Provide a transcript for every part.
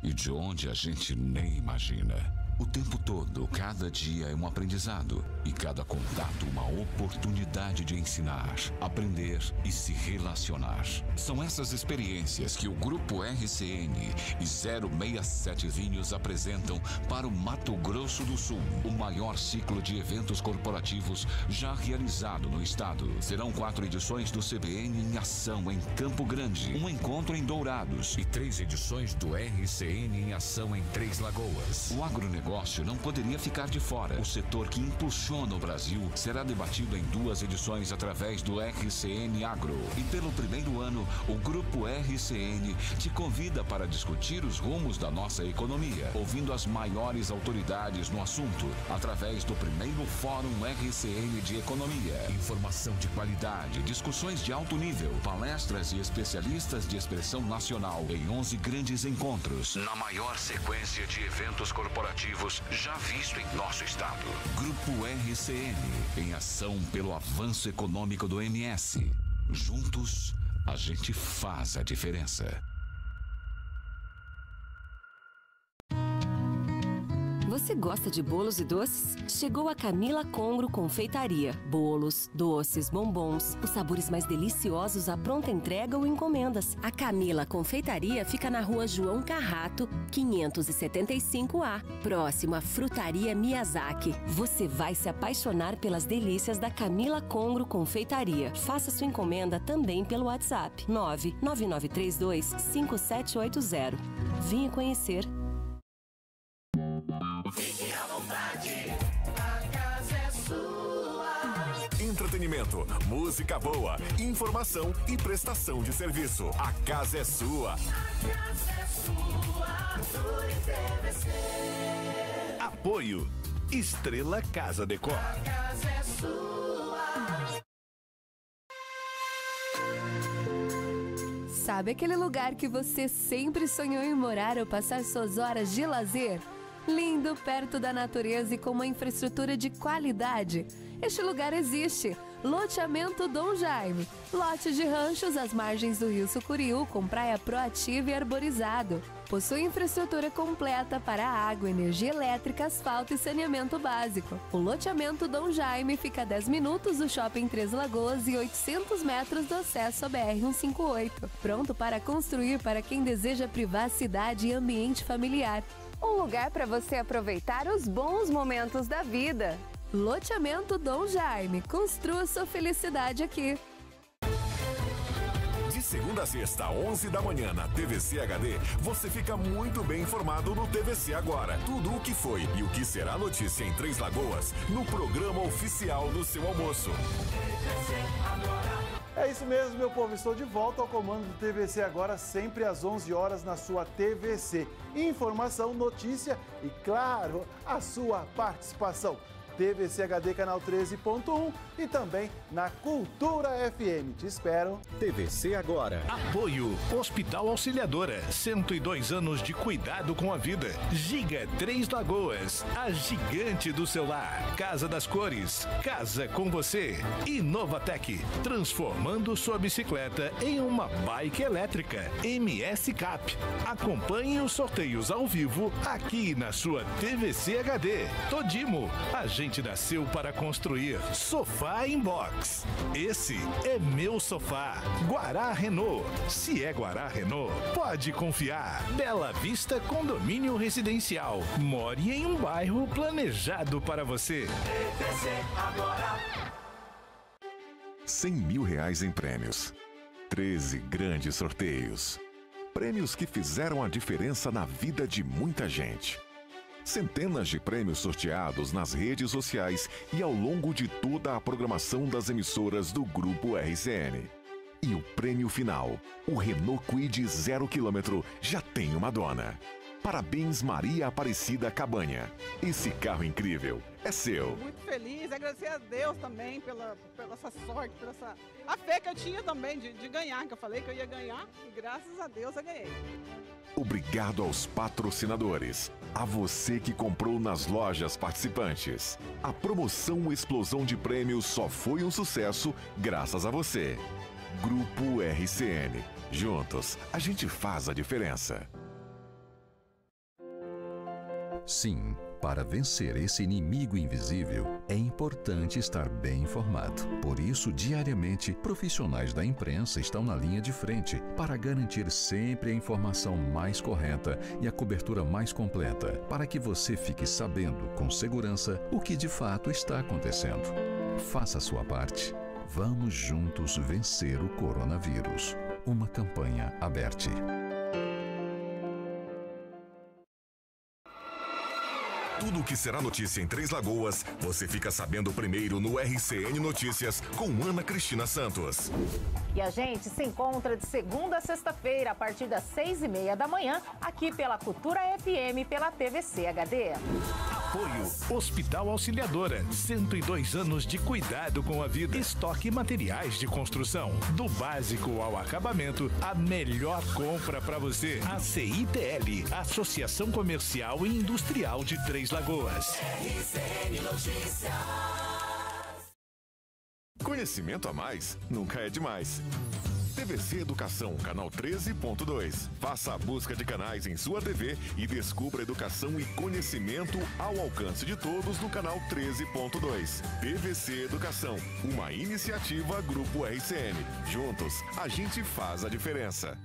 e de onde a gente nem imagina. O tempo todo, cada dia é um aprendizado e cada contato uma oportunidade de ensinar, aprender e se relacionar. São essas experiências que o Grupo RCN e 067 Vinhos apresentam para o Mato Grosso do Sul, o maior ciclo de eventos corporativos já realizado no estado. Serão 4 edições do CBN em ação em Campo Grande, um encontro em Dourados e 3 edições do RCN em ação em Três Lagoas. O agronegócio não poderia ficar de fora. O setor que impulsiona o Brasil será debatido em 2 edições através do RCN Agro. E pelo primeiro ano, o Grupo RCN te convida para discutir os rumos da nossa economia, ouvindo as maiores autoridades no assunto, através do primeiro Fórum RCN de Economia. Informação de qualidade, discussões de alto nível, palestras e especialistas de expressão nacional em 11 grandes encontros, na maior sequência de eventos corporativos já visto em nosso estado. Grupo RCN, em ação pelo avanço econômico do MS. Juntos, a gente faz a diferença. Você gosta de bolos e doces? Chegou a Camila Congro Confeitaria. Bolos, doces, bombons, os sabores mais deliciosos à pronta entrega ou encomendas. A Camila Confeitaria fica na rua João Carrato, 575A, próximo à Frutaria Miyazaki. Você vai se apaixonar pelas delícias da Camila Congro Confeitaria. Faça sua encomenda também pelo WhatsApp 999325780. Venha conhecer. Fique à vontade, a casa é sua. Entretenimento, música boa, informação e prestação de serviço. A casa é sua. A casa é sua, Arthur e TVC. Apoio Estrela Casa Decor. A casa é sua. Sabe aquele lugar que você sempre sonhou em morar ou passar suas horas de lazer? Lindo, perto da natureza e com uma infraestrutura de qualidade. Este lugar existe. Loteamento Dom Jaime. Lotes de ranchos às margens do Rio Sucuriú, com praia proativa e arborizado. Possui infraestrutura completa para água, energia elétrica, asfalto e saneamento básico. O loteamento Dom Jaime fica a 10 minutos do Shopping Três Lagoas e 800 metros do acesso à BR-158. Pronto para construir para quem deseja privacidade e ambiente familiar. Um lugar para você aproveitar os bons momentos da vida. Loteamento Dom Jaime. Construa sua felicidade aqui. De segunda a sexta, 11 da manhã, na TVC HD, você fica muito bem informado no TVC Agora. Tudo o que foi e o que será notícia em Três Lagoas, no programa oficial do seu almoço. É isso mesmo, meu povo. Estou de volta ao comando do TVC Agora, sempre às 11 horas na sua TVC. Informação, notícia e, claro, a sua participação. TVC HD Canal 13.1 e também na Cultura FM. Te espero. TVC Agora. Apoio Hospital Auxiliadora. 102 anos de cuidado com a vida. Giga Três Lagoas. A gigante do celular. Casa das Cores. Casa com você. Inovatec. Transformando sua bicicleta em uma bike elétrica. MS Cap. Acompanhe os sorteios ao vivo aqui na sua TVC HD. Todimo. A gente nasceu para construir. Sofá Inbox. Esse é meu sofá. Guará Renault. Se é Guará Renault, pode confiar. Bela Vista Condomínio Residencial. More em um bairro planejado para você. TVC Agora. R$100 mil em prêmios. 13 grandes sorteios. Prêmios que fizeram a diferença na vida de muita gente. Centenas de prêmios sorteados nas redes sociais e ao longo de toda a programação das emissoras do Grupo RCN. E o prêmio final, o Renault Kwid 0 km, já tem uma dona. Parabéns, Maria Aparecida Cabanha. Esse carro incrível é seu. Muito feliz, agradecer a Deus também pela essa sorte, a fé que eu tinha também de ganhar, que eu falei que eu ia ganhar e graças a Deus eu ganhei. Obrigado aos patrocinadores, a você que comprou nas lojas participantes. A promoção Explosão de Prêmios só foi um sucesso graças a você. Grupo RCN. Juntos, a gente faz a diferença. Sim, para vencer esse inimigo invisível, é importante estar bem informado. Por isso, diariamente, profissionais da imprensa estão na linha de frente para garantir sempre a informação mais correta e a cobertura mais completa, para que você fique sabendo com segurança o que de fato está acontecendo. Faça a sua parte. Vamos juntos vencer o coronavírus. Uma campanha aberta. Tudo o que será notícia em Três Lagoas, você fica sabendo primeiro no RCN Notícias com Ana Cristina Santos. E a gente se encontra de segunda a sexta-feira, a partir das 6h30 da manhã, aqui pela Cultura FM, pela TVC HD. Apoio Hospital Auxiliadora, 102 anos de cuidado com a vida. Estoque materiais de construção, do básico ao acabamento, a melhor compra para você. A CITL, Associação Comercial e Industrial de Três Lagoas. RCN Notícias. Conhecimento a mais nunca é demais. TVC Educação, canal 13.2. Faça a busca de canais em sua TV e descubra educação e conhecimento ao alcance de todos no canal 13.2. TVC Educação, uma iniciativa Grupo RCN. Juntos, a gente faz a diferença.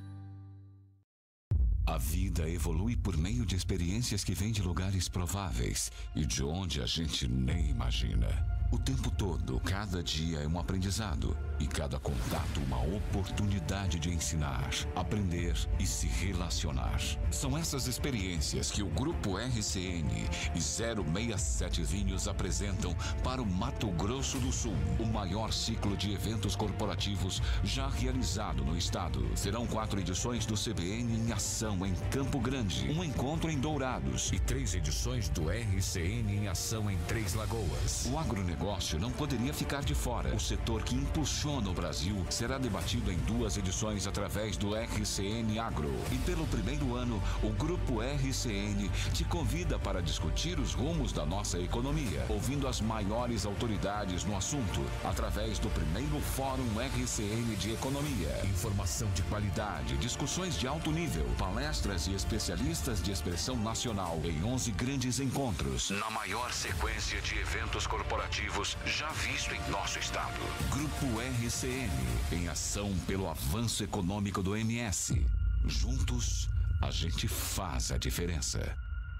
A vida evolui por meio de experiências que vêm de lugares prováveis e de onde a gente nem imagina. O tempo todo, cada dia é um aprendizado e cada contato uma oportunidade de ensinar, aprender e se relacionar. São essas experiências que o Grupo RCN e 067 Vinhos apresentam para o Mato Grosso do Sul, o maior ciclo de eventos corporativos já realizado no estado. Serão 4 edições do CBN em ação em Campo Grande, um encontro em Dourados e 3 edições do RCN em ação em Três Lagoas. O agronegócio não poderia ficar de fora. O setor que impulsiona o Brasil será debatido em 2 edições através do RCN Agro. E pelo primeiro ano, o Grupo RCN te convida para discutir os rumos da nossa economia, ouvindo as maiores autoridades no assunto, através do primeiro Fórum RCN de Economia. Informação de qualidade, discussões de alto nível, palestras e especialistas de expressão nacional em 11 grandes encontros, na maior sequência de eventos corporativos já visto em nosso estado. Grupo RCN, em ação pelo avanço econômico do MS. Juntos, a gente faz a diferença.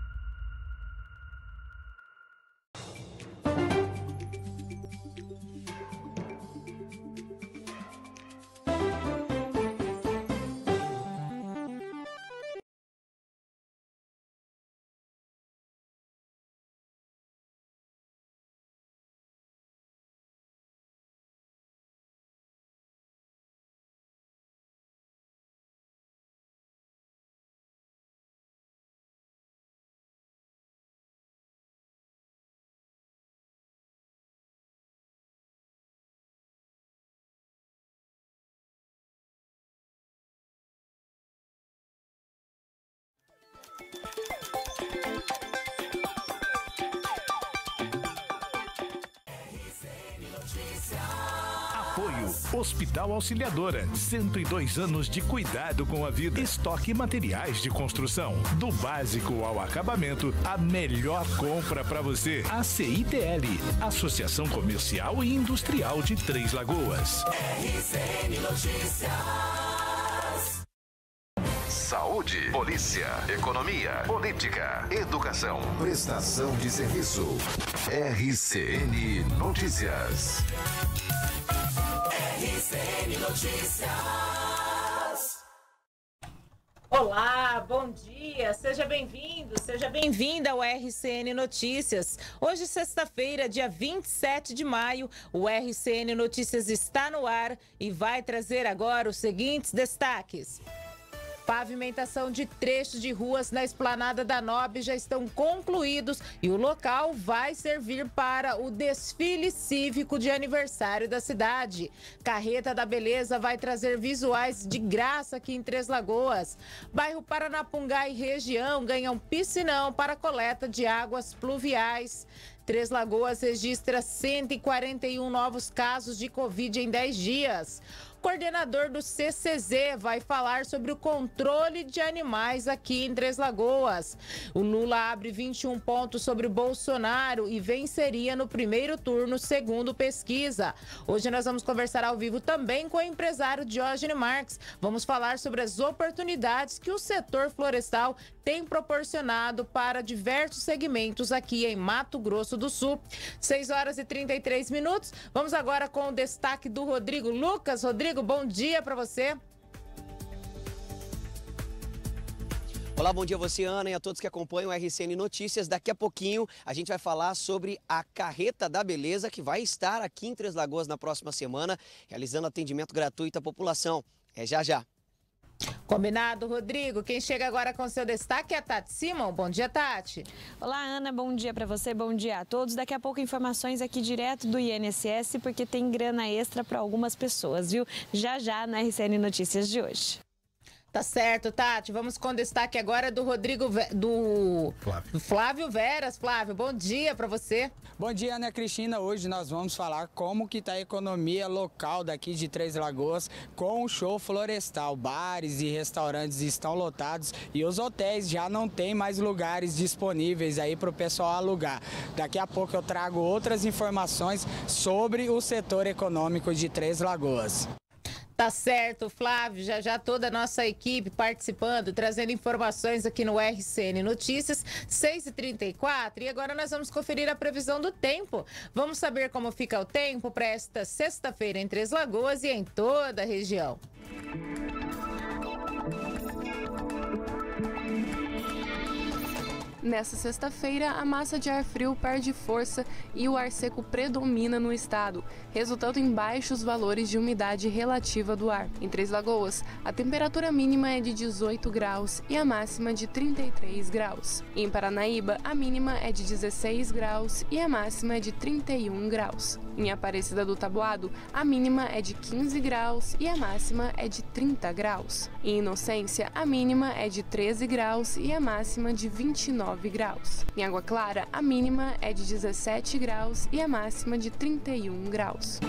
Apoio Hospital Auxiliadora, 102 anos de cuidado com a vida. Estoque materiais de construção, do básico ao acabamento, a melhor compra para você. A CITL, Associação Comercial e Industrial de Três Lagoas. RCN Notícias. Saúde, polícia, economia, política, educação, prestação de serviço. RCN Notícias. RCN Notícias. Olá, bom dia, seja bem-vindo, seja bem-vinda ao RCN Notícias. Hoje, sexta-feira, dia 27 de maio, o RCN Notícias está no ar e vai trazer agora os seguintes destaques. Pavimentação de trechos de ruas na Esplanada da Nobre já estão concluídos e o local vai servir para o desfile cívico de aniversário da cidade. Carreta da Beleza vai trazer visuais de graça aqui em Três Lagoas. Bairro Paranapungá e região ganham piscinão para coleta de águas pluviais. Três Lagoas registra 141 novos casos de Covid em 10 dias. Coordenador do CCZ vai falar sobre o controle de animais aqui em Três Lagoas. O Lula abre 21 pontos sobre o Bolsonaro e venceria no primeiro turno, segundo pesquisa. Hoje nós vamos conversar ao vivo também com o empresário Diógenes Marques. Vamos falar sobre as oportunidades que o setor florestal tem proporcionado para diversos segmentos aqui em Mato Grosso do Sul. 6 horas e 33 minutos. Vamos agora com o destaque do Rodrigo Lucas. Rodrigo, bom dia para você. Olá, bom dia a você, Ana, e a todos que acompanham o RCN Notícias. Daqui a pouquinho a gente vai falar sobre a Carreta da Beleza, que vai estar aqui em Três Lagoas na próxima semana, realizando atendimento gratuito à população. É já já. Combinado, Rodrigo. Quem chega agora com seu destaque é a Tati Simon. Bom dia, Tati. Olá, Ana. Bom dia para você, bom dia a todos. Daqui a pouco informações aqui direto do INSS, porque tem grana extra para algumas pessoas, viu? Já já na RCN Notícias de hoje. Tá certo, Tati. Vamos com destaque agora do Flávio Veras. Flávio, bom dia para você. Bom dia, Ana Cristina. Hoje nós vamos falar como que tá a economia local daqui de Três Lagoas com o show florestal. Bares e restaurantes estão lotados e os hotéis já não tem mais lugares disponíveis aí para o pessoal alugar. Daqui a pouco eu trago outras informações sobre o setor econômico de Três Lagoas. Tá certo, Flávio. Já já toda a nossa equipe participando, trazendo informações aqui no RCN Notícias, 6h34. E agora nós vamos conferir a previsão do tempo. Vamos saber como fica o tempo para esta sexta-feira em Três Lagoas e em toda a região. Nesta sexta-feira, a massa de ar frio perde força e o ar seco predomina no estado, resultando em baixos valores de umidade relativa do ar. Em Três Lagoas, a temperatura mínima é de 18 graus e a máxima de 33 graus. Em Paranaíba, a mínima é de 16 graus e a máxima é de 31 graus. Em Aparecida do Taboado, a mínima é de 15 graus e a máxima é de 30 graus. Em Inocência, a mínima é de 13 graus e a máxima de 29 graus. Em Água Clara, a mínima é de 17 graus e a máxima de 31 graus.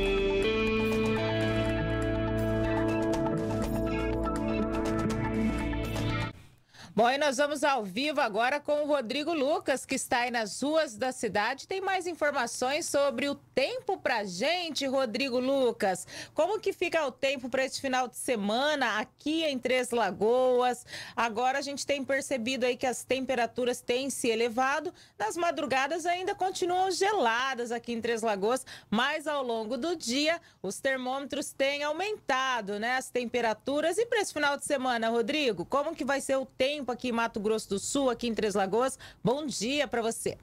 Bom, e nós vamos ao vivo agora com o Rodrigo Lucas, que está aí nas ruas da cidade. Tem mais informações sobre o tempo pra gente, Rodrigo Lucas. Como que fica o tempo para esse final de semana aqui em Três Lagoas? Agora a gente tem percebido aí que as temperaturas têm se elevado. Nas madrugadas ainda continuam geladas aqui em Três Lagoas, mas ao longo do dia os termômetros têm aumentado, né? As temperaturas. E para esse final de semana, Rodrigo, como que vai ser o tempo aqui em Mato Grosso do Sul, aqui em Três Lagoas? Bom dia para você.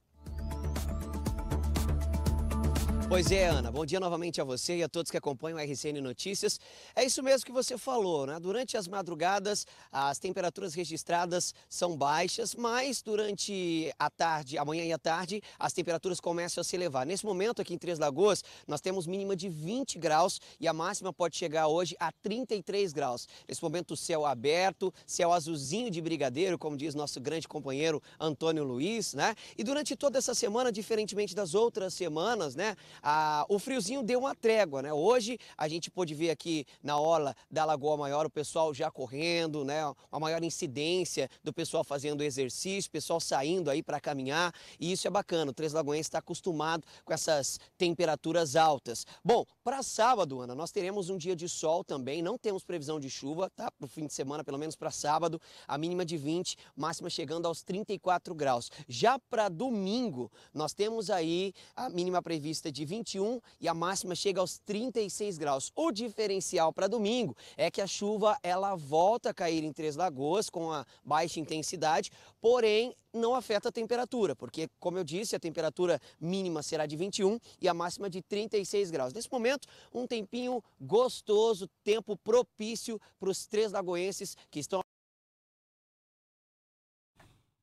Pois é, Ana. Bom dia novamente a você e a todos que acompanham o RCN Notícias. É isso mesmo que você falou, né? Durante as madrugadas, as temperaturas registradas são baixas, mas durante a tarde, amanhã e a tarde, as temperaturas começam a se elevar. Nesse momento, aqui em Três Lagoas, nós temos mínima de 20 graus e a máxima pode chegar hoje a 33 graus. Nesse momento, o céu aberto, céu azulzinho de brigadeiro, como diz nosso grande companheiro Antônio Luiz, né? E durante toda essa semana, diferentemente das outras semanas, né? O friozinho deu uma trégua, né? Hoje a gente pôde ver aqui na orla da Lagoa Maior o pessoal já correndo, né? Uma maior incidência do pessoal fazendo exercício, pessoal saindo aí para caminhar, e isso é bacana. O Três Lagoense está acostumado com essas temperaturas altas. Bom, para sábado, Ana, nós teremos um dia de sol também, não temos previsão de chuva, tá? Para o fim de semana, pelo menos para sábado, a mínima de 20, máxima chegando aos 34 graus. Já para domingo, nós temos aí a mínima prevista de 21 e a máxima chega aos 36 graus. O diferencial para domingo é que a chuva ela volta a cair em Três Lagoas com a baixa intensidade, porém não afeta a temperatura, porque, como eu disse, a temperatura mínima será de 21 e a máxima de 36 graus. Nesse momento, um tempinho gostoso, tempo propício para os três lagoenses que estão...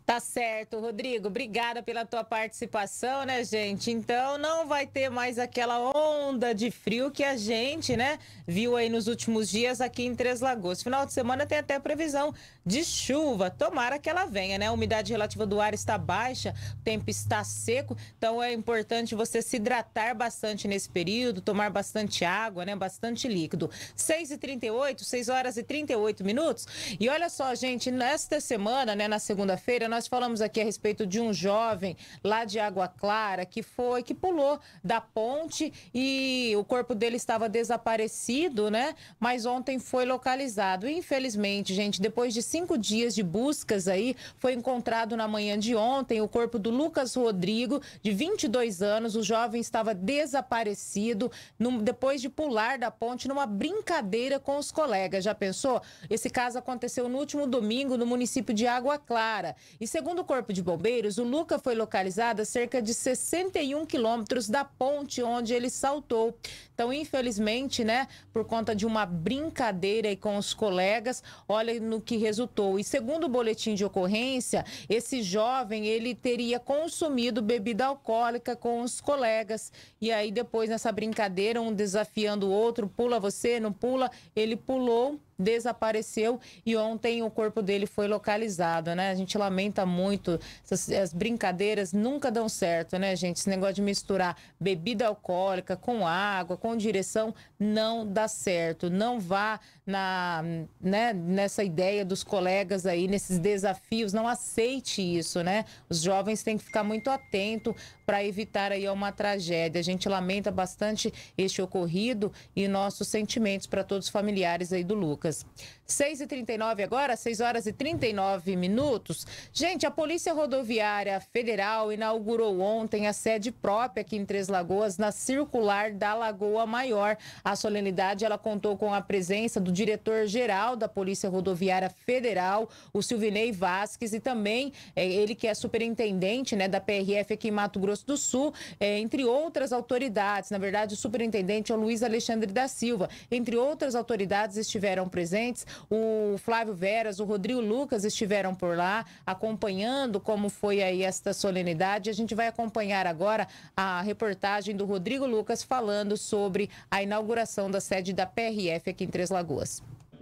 Tá certo, Rodrigo. Obrigada pela tua participação, né, gente? Então, não vai ter mais aquela onda de frio que a gente, né, viu aí nos últimos dias aqui em Três Lagoas. Final de semana tem até previsão de chuva. Tomara que ela venha, né? A umidade relativa do ar está baixa, o tempo está seco. Então, é importante você se hidratar bastante nesse período, tomar bastante água, né? Bastante líquido. 6h38, 6 horas e 38 minutos. E olha só, gente, nesta semana, né, na segunda-feira, nós falamos aqui a respeito de um jovem lá de Água Clara que pulou da ponte e o corpo dele estava desaparecido, né? Mas ontem foi localizado. Infelizmente, gente, depois de 5 dias de buscas aí, foi encontrado na manhã de ontem o corpo do Lucas Rodrigo, de 22 anos. O jovem estava desaparecido depois de pular da ponte numa brincadeira com os colegas. Já pensou? Esse caso aconteceu no último domingo no município de Água Clara. E segundo o Corpo de Bombeiros, o Luca foi localizado a cerca de 61 quilômetros da ponte onde ele saltou. Então, infelizmente, né, por conta de uma brincadeira aí com os colegas, olha no que resultou. E segundo o boletim de ocorrência, esse jovem, ele teria consumido bebida alcoólica com os colegas. E aí, depois, nessa brincadeira, um desafiando o outro, pula você, não pula, ele pulou, desapareceu e ontem o corpo dele foi localizado, né? A gente lamenta muito, as brincadeiras nunca dão certo, né, gente? Esse negócio de misturar bebida alcoólica com água, com direção, não dá certo. Não vá nessa ideia dos colegas aí, nesses desafios, não aceite isso, né? Os jovens têm que ficar muito atentos para evitar aí uma tragédia. A gente lamenta bastante este ocorrido e nossos sentimentos para todos os familiares aí do Lucas. 6h39 agora, 6 horas e 39 minutos. Gente, a Polícia Rodoviária Federal inaugurou ontem a sede própria aqui em Três Lagoas, na Circular da Lagoa Maior. A solenidade, ela contou com a presença do diretor-geral da Polícia Rodoviária Federal, o Silvinei Vasques, e também ele que é superintendente, né, da PRF aqui em Mato Grosso do Sul, entre outras autoridades. Na verdade, o superintendente é o Luiz Alexandre da Silva. Entre outras autoridades estiveram presentes, o Flávio Veras, o Rodrigo Lucas estiveram por lá, acompanhando como foi aí esta solenidade. A gente vai acompanhar agora a reportagem do Rodrigo Lucas falando sobre a inauguração da sede da PRF aqui em Três Lagoas.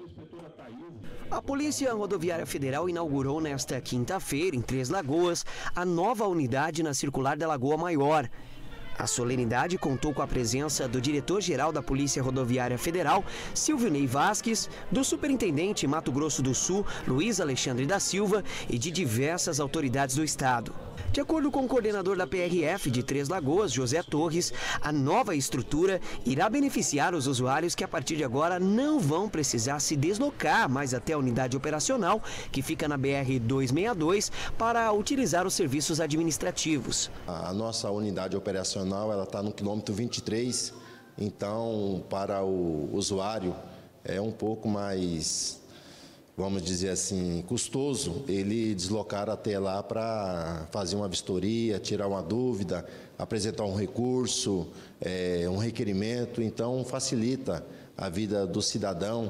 A Polícia Rodoviária Federal inaugurou nesta quinta-feira, em Três Lagoas, a nova unidade na Circular da Lagoa Maior. A solenidade contou com a presença do diretor-geral da Polícia Rodoviária Federal, Silvinei Vasques, do superintendente Mato Grosso do Sul, Luiz Alexandre da Silva, e de diversas autoridades do estado. De acordo com o coordenador da PRF de Três Lagoas, José Torres, a nova estrutura irá beneficiar os usuários que a partir de agora não vão precisar se deslocar mais até a unidade operacional, que fica na BR-262, para utilizar os serviços administrativos. A nossa unidade operacional está no quilômetro 23, então para o usuário é um pouco mais, vamos dizer assim, custoso ele deslocar até lá para fazer uma vistoria, tirar uma dúvida, apresentar um recurso, um requerimento. Então facilita a vida do cidadão.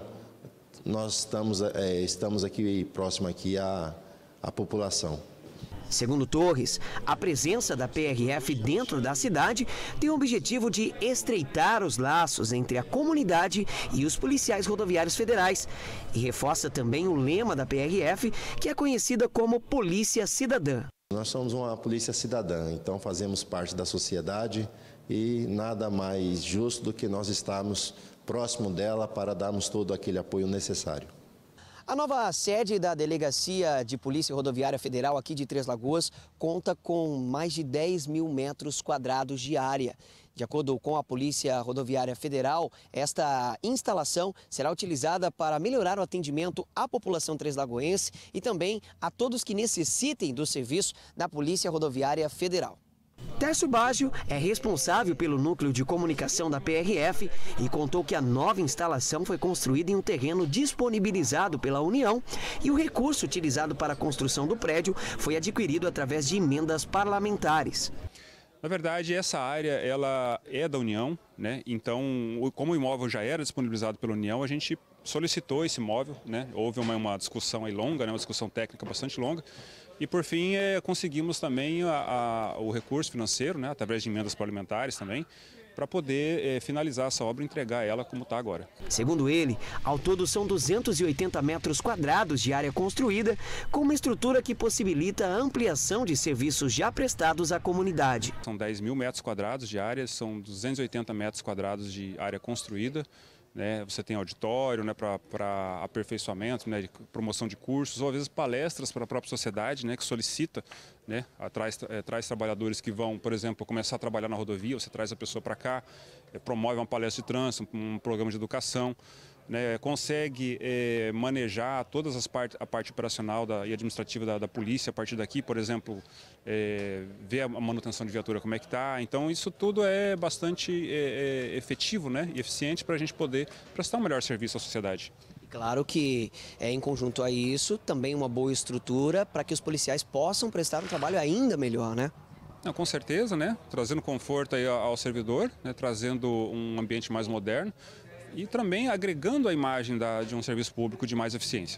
Nós estamos aqui próximo aqui à população. Segundo Torres, a presença da PRF dentro da cidade tem o objetivo de estreitar os laços entre a comunidade e os policiais rodoviários federais. E reforça também o lema da PRF, que é conhecida como Polícia Cidadã. Nós somos uma polícia cidadã, então fazemos parte da sociedade e nada mais justo do que nós estarmos próximo dela para darmos todo aquele apoio necessário. A nova sede da Delegacia de Polícia Rodoviária Federal aqui de Três Lagoas conta com mais de 10 mil metros quadrados de área. De acordo com a Polícia Rodoviária Federal, esta instalação será utilizada para melhorar o atendimento à população treslagoense e também a todos que necessitem do serviço da Polícia Rodoviária Federal. Tércio Baggio é responsável pelo núcleo de comunicação da PRF e contou que a nova instalação foi construída em um terreno disponibilizado pela União e o recurso utilizado para a construção do prédio foi adquirido através de emendas parlamentares. Na verdade, essa área ela é da União, né? Então, como o imóvel já era disponibilizado pela União, a gente solicitou esse imóvel, né? Houve uma discussão aí longa, né? Uma discussão técnica bastante longa. E, por fim, conseguimos também o recurso financeiro, né? Através de emendas parlamentares também, para poder finalizar essa obra e entregar ela como está agora. Segundo ele, ao todo são 280 metros quadrados de área construída, com uma estrutura que possibilita a ampliação de serviços já prestados à comunidade. São 10 mil metros quadrados de área, são 280 metros quadrados de área construída. Né, você tem auditório, né, para aperfeiçoamento, né, de promoção de cursos, ou às vezes palestras para a própria sociedade, né, que solicita, né, traz trabalhadores que vão, por exemplo, começar a trabalhar na rodovia, você traz a pessoa para cá, promove uma palestra de trânsito, um programa de educação, né, consegue manejar todas as a parte operacional e administrativa da polícia a partir daqui, por exemplo, ver a manutenção de viatura como é que está. Então isso tudo é bastante efetivo, né, e eficiente para a gente poder prestar um melhor serviço à sociedade. Claro que em conjunto a isso, também uma boa estrutura para que os policiais possam prestar um trabalho ainda melhor, né? Não, com certeza, né, trazendo conforto aí ao servidor, né, trazendo um ambiente mais moderno, e também agregando a imagem de um serviço público de mais eficiência.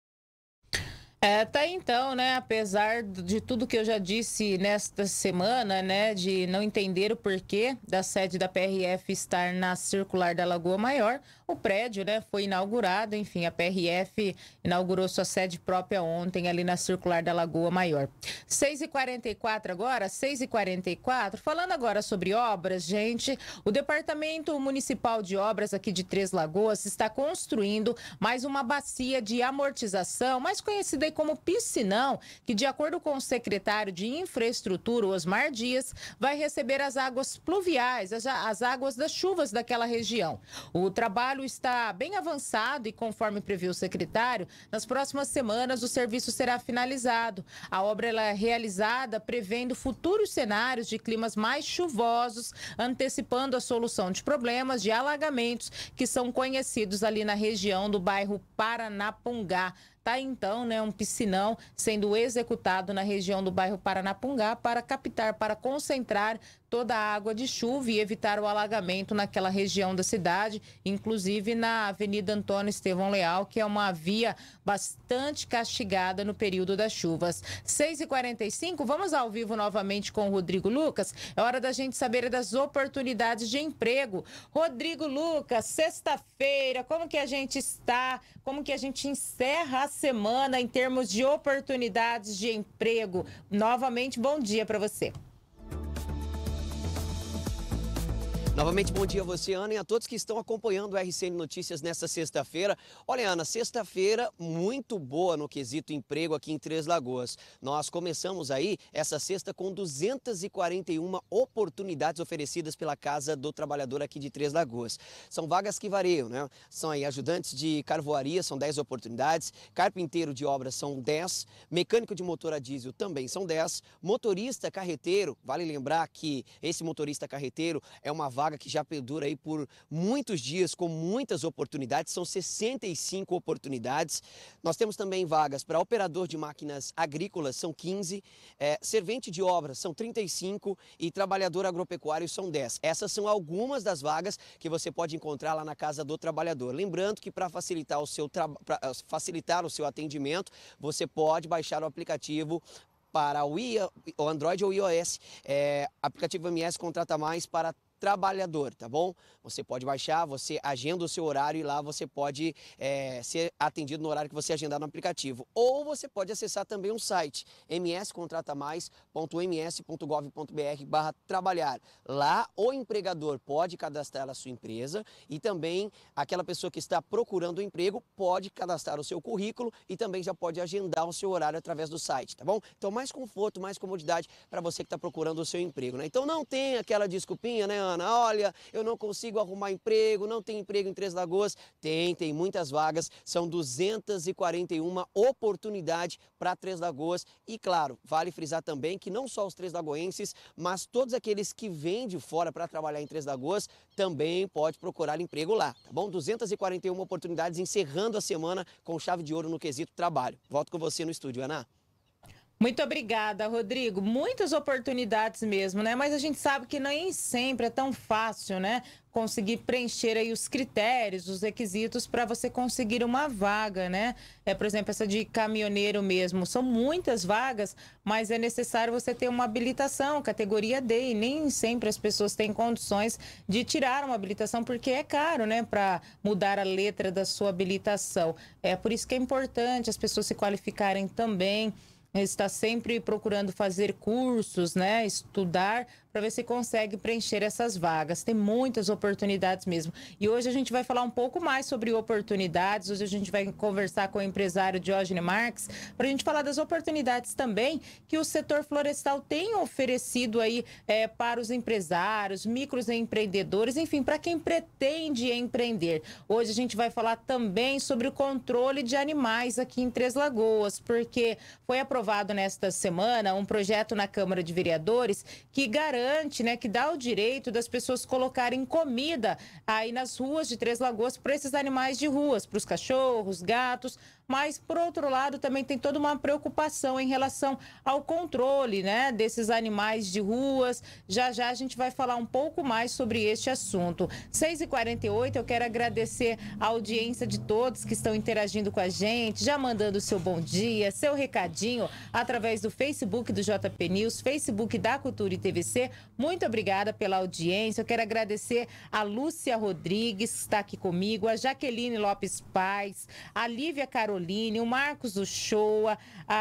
Tá aí então, né, apesar de tudo que eu já disse nesta semana, né, de não entender o porquê da sede da PRF estar na Circular da Lagoa Maior, o prédio, né, foi inaugurado, enfim, a PRF inaugurou sua sede própria ontem ali na Circular da Lagoa Maior. 6h44 agora, 6h44, falando agora sobre obras, gente, o Departamento Municipal de Obras aqui de Três Lagoas está construindo mais uma bacia de amortização, mais conhecida aí como piscinão, que de acordo com o secretário de Infraestrutura, Osmar Dias, vai receber as águas pluviais, as águas das chuvas daquela região. O trabalho está bem avançado e, conforme previu o secretário, nas próximas semanas o serviço será finalizado. A obra ela é realizada prevendo futuros cenários de climas mais chuvosos, antecipando a solução de problemas de alagamentos que são conhecidos ali na região do bairro Paranapungá. Tá então, né, um piscinão sendo executado na região do bairro Paranapungá para captar, para concentrar toda a água de chuva e evitar o alagamento naquela região da cidade, inclusive na Avenida Antônio Estevão Leal, que é uma via bastante castigada no período das chuvas. 6h45, vamos ao vivo novamente com o Rodrigo Lucas. É hora da gente saber das oportunidades de emprego. Rodrigo Lucas, sexta-feira, como que a gente está? Como que a gente encerra a semana em termos de oportunidades de emprego? Novamente, bom dia para você. Novamente, bom dia a você, Ana, e a todos que estão acompanhando o RCN Notícias nesta sexta-feira. Olha, Ana, sexta-feira muito boa no quesito emprego aqui em Três Lagoas. Nós começamos aí essa sexta com 241 oportunidades oferecidas pela Casa do Trabalhador aqui de Três Lagoas. São vagas que variam, né? São aí ajudantes de carvoaria, são 10 oportunidades, carpinteiro de obras são 10, mecânico de motor a diesel também são 10, motorista carreteiro, vale lembrar que esse motorista carreteiro é uma vaga que já perdura aí por muitos dias com muitas oportunidades, são 65 oportunidades. Nós temos também vagas para operador de máquinas agrícolas, são 15, servente de obras são 35 e trabalhador agropecuário são 10. Essas são algumas das vagas que você pode encontrar lá na Casa do Trabalhador. Lembrando que para facilitar o seu atendimento, você pode baixar o aplicativo para o Android ou iOS, aplicativo MS Contrata Mais para trabalhador, tá bom? Você pode baixar, você agenda o seu horário e lá você pode ser atendido no horário que você agendar no aplicativo. Ou você pode acessar também um site, mscontratamais.ms.gov.br/trabalhar. Lá o empregador pode cadastrar a sua empresa e também aquela pessoa que está procurando um emprego pode cadastrar o seu currículo e também já pode agendar o seu horário através do site, tá bom? Então mais conforto, mais comodidade para você que está procurando o seu emprego, né? Então não tem aquela desculpinha, né, Ana? Olha, eu não consigo arrumar emprego, não tem emprego em Três Lagoas. Tem muitas vagas, são 241 oportunidades para Três Lagoas. E claro, vale frisar também que não só os três lagoenses, mas todos aqueles que vêm de fora para trabalhar em Três Lagoas também pode procurar emprego lá, tá bom? 241 oportunidades encerrando a semana com chave de ouro no quesito trabalho. Volto com você no estúdio, Ana. Muito obrigada, Rodrigo. Muitas oportunidades mesmo, né? Mas a gente sabe que nem sempre é tão fácil, né? Conseguir preencher aí os critérios, os requisitos para você conseguir uma vaga, né? Por exemplo, essa de caminhoneiro mesmo. São muitas vagas, mas é necessário você ter uma habilitação, categoria D, e nem sempre as pessoas têm condições de tirar uma habilitação, porque é caro, né? Para mudar a letra da sua habilitação. É por isso que é importante as pessoas se qualificarem também. Está sempre procurando fazer cursos, né? Estudar para ver se consegue preencher essas vagas. Tem muitas oportunidades mesmo. E hoje a gente vai falar um pouco mais sobre oportunidades. Hoje a gente vai conversar com o empresário Diógenes Marques para a gente falar das oportunidades também que o setor florestal tem oferecido aí para os empresários, microempreendedores, enfim, para quem pretende empreender. Hoje a gente vai falar também sobre o controle de animais aqui em Três Lagoas, porque foi aprovado nesta semana um projeto na Câmara de Vereadores que garante, né, que dá o direito das pessoas colocarem comida aí nas ruas de Três Lagoas para esses animais de ruas, para os cachorros, gatos. Mas, por outro lado, também tem toda uma preocupação em relação ao controle, né, desses animais de ruas. Já já a gente vai falar um pouco mais sobre este assunto. 6h48, eu quero agradecer a audiência de todos que estão interagindo com a gente, já mandando o seu bom dia, seu recadinho, através do Facebook do JP News, Facebook da Cultura e TVC. Muito obrigada pela audiência. Eu quero agradecer a Lúcia Rodrigues, que está aqui comigo, a Jaqueline Lopes Paz, a Lívia Caroline, o Marcos Uchoa,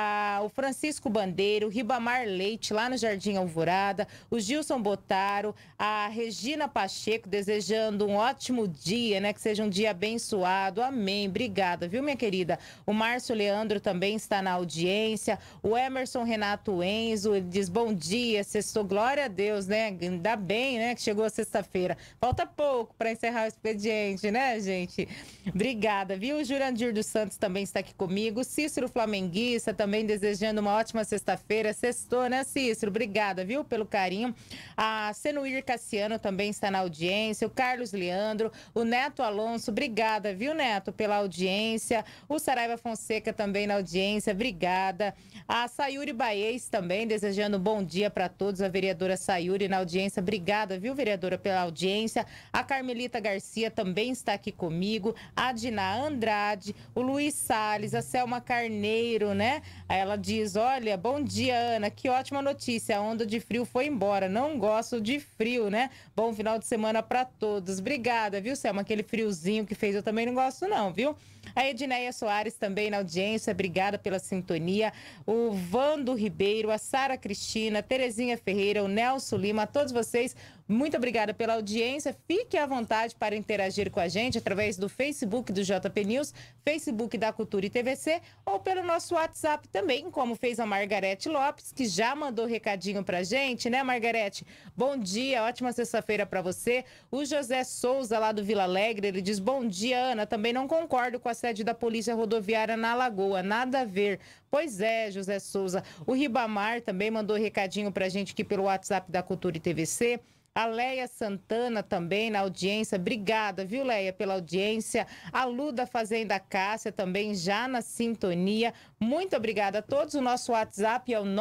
o Francisco Bandeiro, o Ribamar Leite, lá no Jardim Alvorada, o Gilson Botaro, a Regina Pacheco, desejando um ótimo dia, né? Que seja um dia abençoado. Amém. Obrigada, viu, minha querida? O Márcio Leandro também está na audiência. O Emerson Renato Enzo, ele diz bom dia, sextou, glória a Deus, né? Ainda bem, né, que chegou a sexta-feira. Falta pouco para encerrar o expediente, né, gente? Obrigada, viu? O Jurandir dos Santos também está aqui comigo. Cícero Flamenguista também desejando uma ótima sexta-feira. Sextou, né, Cícero? Obrigada, viu, pelo carinho. A Senuir Cassiano também está na audiência. O Carlos Leandro, o Neto Alonso, obrigada, viu, Neto, pela audiência. O Saraiva Fonseca também na audiência, obrigada. A Sayuri Baez também desejando um bom dia para todos. A vereadora Sayuri na audiência, obrigada, viu, vereadora, pela audiência. A Carmelita Garcia também está aqui comigo. A Dina Andrade, o Luiz Salles, a Selma Carneiro, né? Ela diz, olha, bom dia, Ana, que ótima notícia, a onda de frio foi embora, não gosto de frio, né? Bom final de semana para todos. Obrigada, viu, Selma? Aquele friozinho que fez eu também não gosto não, viu? A Edneia Soares também na audiência, obrigada pela sintonia. O Vando Ribeiro, a Sara Cristina, a Terezinha Ferreira, o Nelson Lima, a todos vocês, muito obrigada pela audiência. Fique à vontade para interagir com a gente através do Facebook do JP News, Facebook da Cultura e TVC, ou pelo nosso WhatsApp também, como fez a Margarete Lopes, que já mandou recadinho pra gente, né, Margarete? Bom dia, ótima sexta-feira para você. O José Souza, lá do Vila Alegre, ele diz, bom dia, Ana, também não concordo com a sede da Polícia Rodoviária na Lagoa, nada a ver. Pois é, José Souza. O Ribamar também mandou recadinho pra gente aqui pelo WhatsApp da Cultura e TVC. A Leia Santana também na audiência, obrigada, viu, Leia, pela audiência. A Lu da Fazenda Cássia também já na sintonia, muito obrigada a todos. O nosso WhatsApp é o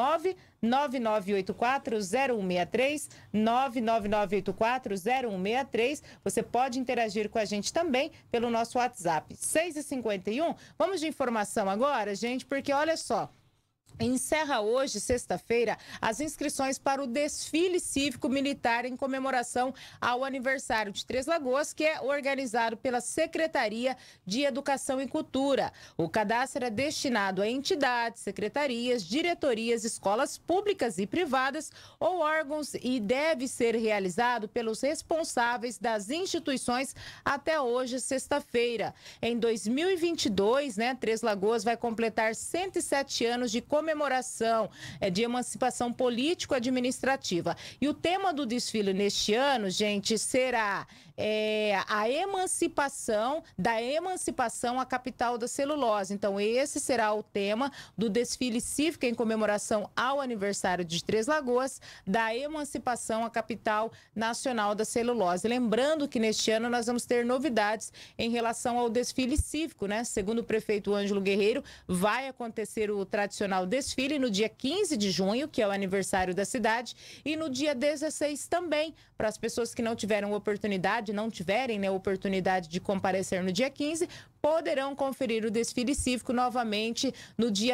999840163, 999840163. Você pode interagir com a gente também pelo nosso WhatsApp. 6h51, vamos de informação agora, gente, porque olha só, encerra hoje, sexta-feira, as inscrições para o desfile cívico-militar em comemoração ao aniversário de Três Lagoas, que é organizado pela Secretaria de Educação e Cultura. O cadastro é destinado a entidades, secretarias, diretorias, escolas públicas e privadas ou órgãos e deve ser realizado pelos responsáveis das instituições até hoje, sexta-feira. Em 2022, né, Três Lagoas vai completar 107 anos de comemoração de emancipação político-administrativa. E o tema do desfile neste ano, gente, será a emancipação à capital da celulose. Então, esse será o tema do desfile cívico em comemoração ao aniversário de Três Lagoas, da emancipação à capital nacional da celulose. Lembrando que neste ano nós vamos ter novidades em relação ao desfile cívico, né? Segundo o prefeito Ângelo Guerreiro, vai acontecer o tradicional desfile no dia 15 de junho, que é o aniversário da cidade, e no dia 16 também, para as pessoas que não tiveram oportunidade, não tiverem, né, oportunidade de comparecer no dia 15, poderão conferir o desfile cívico novamente no dia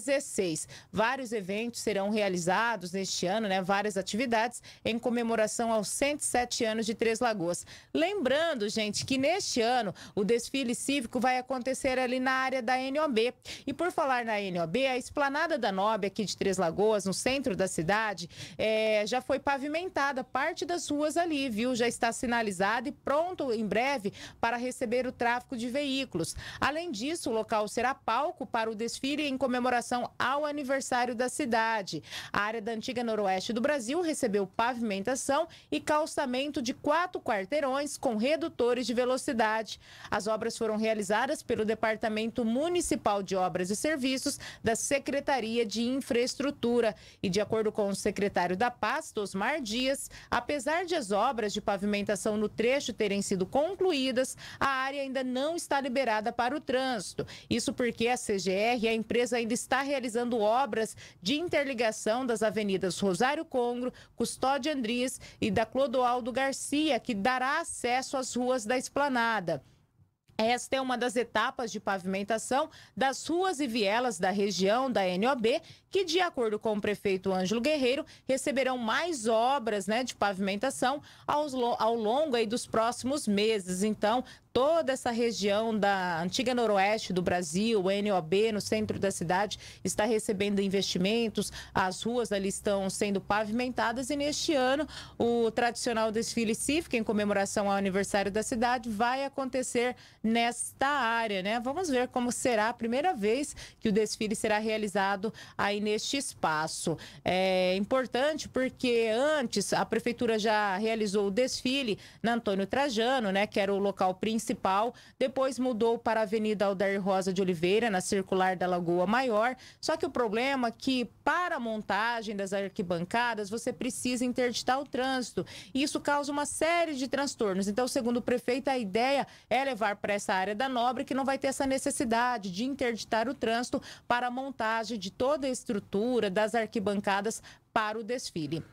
16. Vários eventos serão realizados neste ano, né? Várias atividades em comemoração aos 107 anos de Três Lagoas. Lembrando, gente, que neste ano o desfile cívico vai acontecer ali na área da NOB. E por falar na NOB, a esplanada da NOB aqui de Três Lagoas, no centro da cidade, já foi pavimentada, parte das ruas ali, viu? Já está sinalizada e pronto em breve para receber o tráfego de veículos. Além disso, o local será palco para o desfile em comemoração ao aniversário da cidade. A área da antiga Noroeste do Brasil recebeu pavimentação e calçamento de 4 quarteirões com redutores de velocidade. As obras foram realizadas pelo Departamento Municipal de Obras e Serviços da Secretaria de Infraestrutura. E de acordo com o secretário da pasta, Osmar Dias, apesar de as obras de pavimentação no trecho terem sido concluídas, a área ainda não está liberada para o trânsito. Isso porque a CGR, a empresa, ainda está realizando obras de interligação das avenidas Rosário Congro, Custódio Andrés e da Clodoaldo Garcia, que dará acesso às ruas da esplanada. Esta é uma das etapas de pavimentação das ruas e vielas da região da NOB, que, de acordo com o prefeito Ângelo Guerreiro, receberão mais obras, né, de pavimentação ao longo aí dos próximos meses. Então, toda essa região da antiga Noroeste do Brasil, NOB, no centro da cidade, está recebendo investimentos, as ruas ali estão sendo pavimentadas e neste ano o tradicional desfile cívico em comemoração ao aniversário da cidade vai acontecer nesta área, né? Vamos ver como será a primeira vez que o desfile será realizado aí neste espaço. É importante porque antes a prefeitura já realizou o desfile na Antônio Trajano, né, que era o local principal, depois mudou para a Avenida Aldair Rosa de Oliveira, na circular da Lagoa Maior, só que o problema é que para a montagem das arquibancadas você precisa interditar o trânsito e isso causa uma série de transtornos. Então, segundo o prefeito, a ideia é levar para essa área da Nobre, que não vai ter essa necessidade de interditar o trânsito para a montagem de toda a estrutura das arquibancadas para o desfile.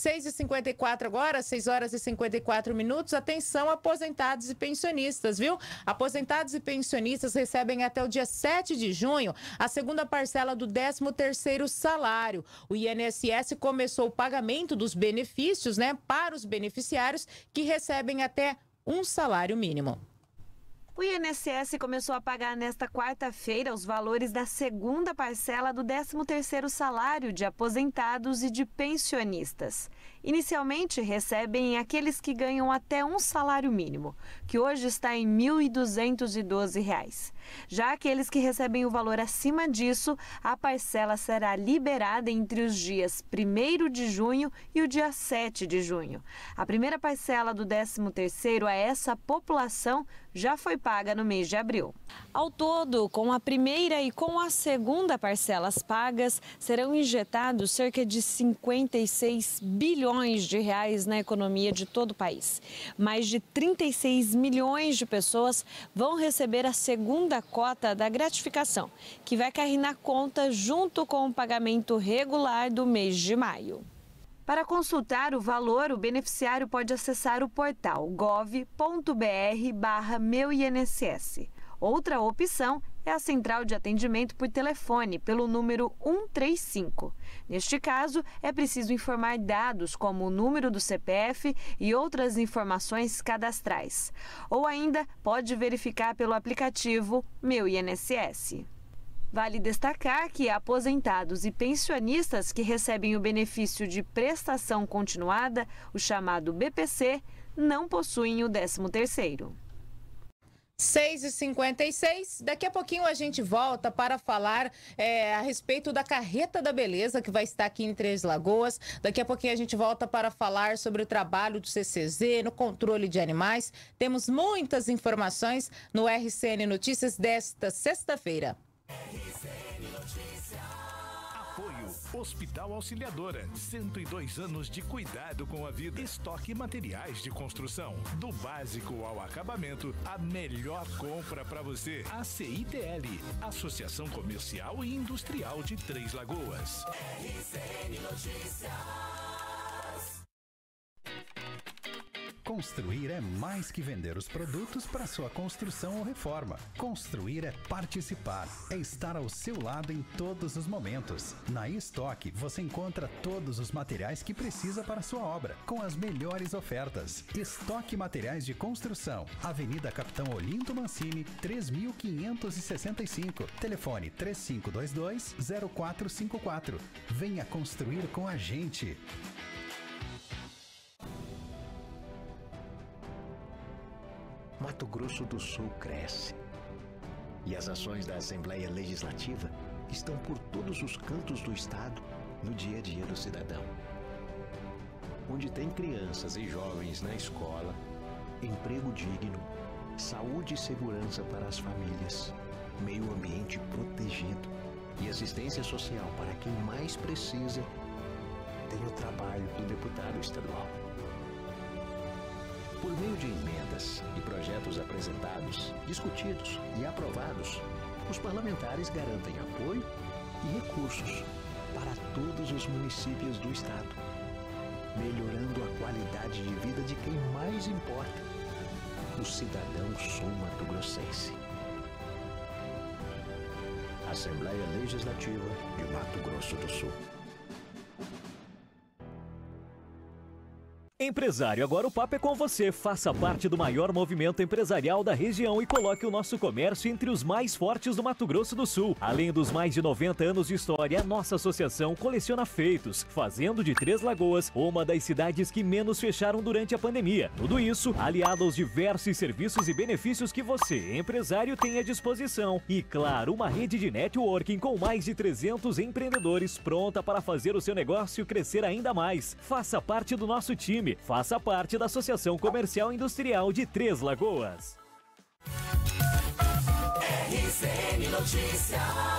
6h54 agora, 6 horas e 54 minutos. Atenção, aposentados e pensionistas, viu? Aposentados e pensionistas recebem até o dia 7 de junho a segunda parcela do 13º salário. O INSS começou o pagamento dos benefícios, né, para os beneficiários que recebem até um salário mínimo. O INSS começou a pagar nesta quarta-feira os valores da segunda parcela do 13º salário de aposentados e de pensionistas. Inicialmente, recebem aqueles que ganham até um salário mínimo, que hoje está em R$ 1.212. Já aqueles que recebem o valor acima disso, a parcela será liberada entre os dias 1º de junho e o dia 7 de junho. A primeira parcela do 13º a essa população já foi paga no mês de abril. Ao todo, com a primeira e com a segunda parcelas pagas, serão injetados cerca de 56 bilhões de reais na economia de todo o país. Mais de 36 milhões de pessoas vão receber a segunda cota da gratificação, que vai cair na conta junto com o pagamento regular do mês de maio. Para consultar o valor, o beneficiário pode acessar o portal gov.br/meuinss. Outra opção é a central de atendimento por telefone, pelo número 135. Neste caso, é preciso informar dados como o número do CPF e outras informações cadastrais. Ou ainda, pode verificar pelo aplicativo Meu INSS. Vale destacar que aposentados e pensionistas que recebem o benefício de prestação continuada, o chamado BPC, não possuem o 13º. 6h56, daqui a pouquinho a gente volta para falar a respeito da Carreta da Beleza, que vai estar aqui em Três Lagoas. Daqui a pouquinho a gente volta para falar sobre o trabalho do CCZ no controle de animais. Temos muitas informações no RCN Notícias desta sexta-feira. Apoio Hospital Auxiliadora, 102 anos de cuidado com a vida. Estoque materiais de construção, do básico ao acabamento, a melhor compra para você. ACITL, Associação Comercial e Industrial de Três Lagoas. RCN Notícias. Construir é mais que vender os produtos para sua construção ou reforma. Construir é participar, é estar ao seu lado em todos os momentos. Na Estoque você encontra todos os materiais que precisa para sua obra, com as melhores ofertas. Estoque Materiais de Construção, Avenida Capitão Olinto Mancini, 3565. Telefone 3522-0454. Venha construir com a gente. Mato Grosso do Sul cresce. E as ações da Assembleia Legislativa estão por todos os cantos do estado no dia a dia do cidadão. Onde tem crianças e jovens na escola, emprego digno, saúde e segurança para as famílias, meio ambiente protegido e assistência social para quem mais precisa, tem o trabalho do deputado estadual. Por meio de emendas e projetos apresentados, discutidos e aprovados, os parlamentares garantem apoio e recursos para todos os municípios do estado, melhorando a qualidade de vida de quem mais importa, o cidadão sul-mato-grossense. Assembleia Legislativa de Mato Grosso do Sul. Empresário, agora o papo é com você. Faça parte do maior movimento empresarial da região e coloque o nosso comércio entre os mais fortes do Mato Grosso do Sul. Além dos mais de 90 anos de história, a nossa associação coleciona feitos, fazendo de Três Lagoas uma das cidades que menos fecharam durante a pandemia. Tudo isso aliado aos diversos serviços e benefícios que você, empresário, tem à disposição. E claro, uma rede de networking com mais de 300 empreendedores pronta para fazer o seu negócio crescer ainda mais. Faça parte do nosso time. Faça parte da Associação Comercial e Industrial de Três Lagoas. RCN Notícias.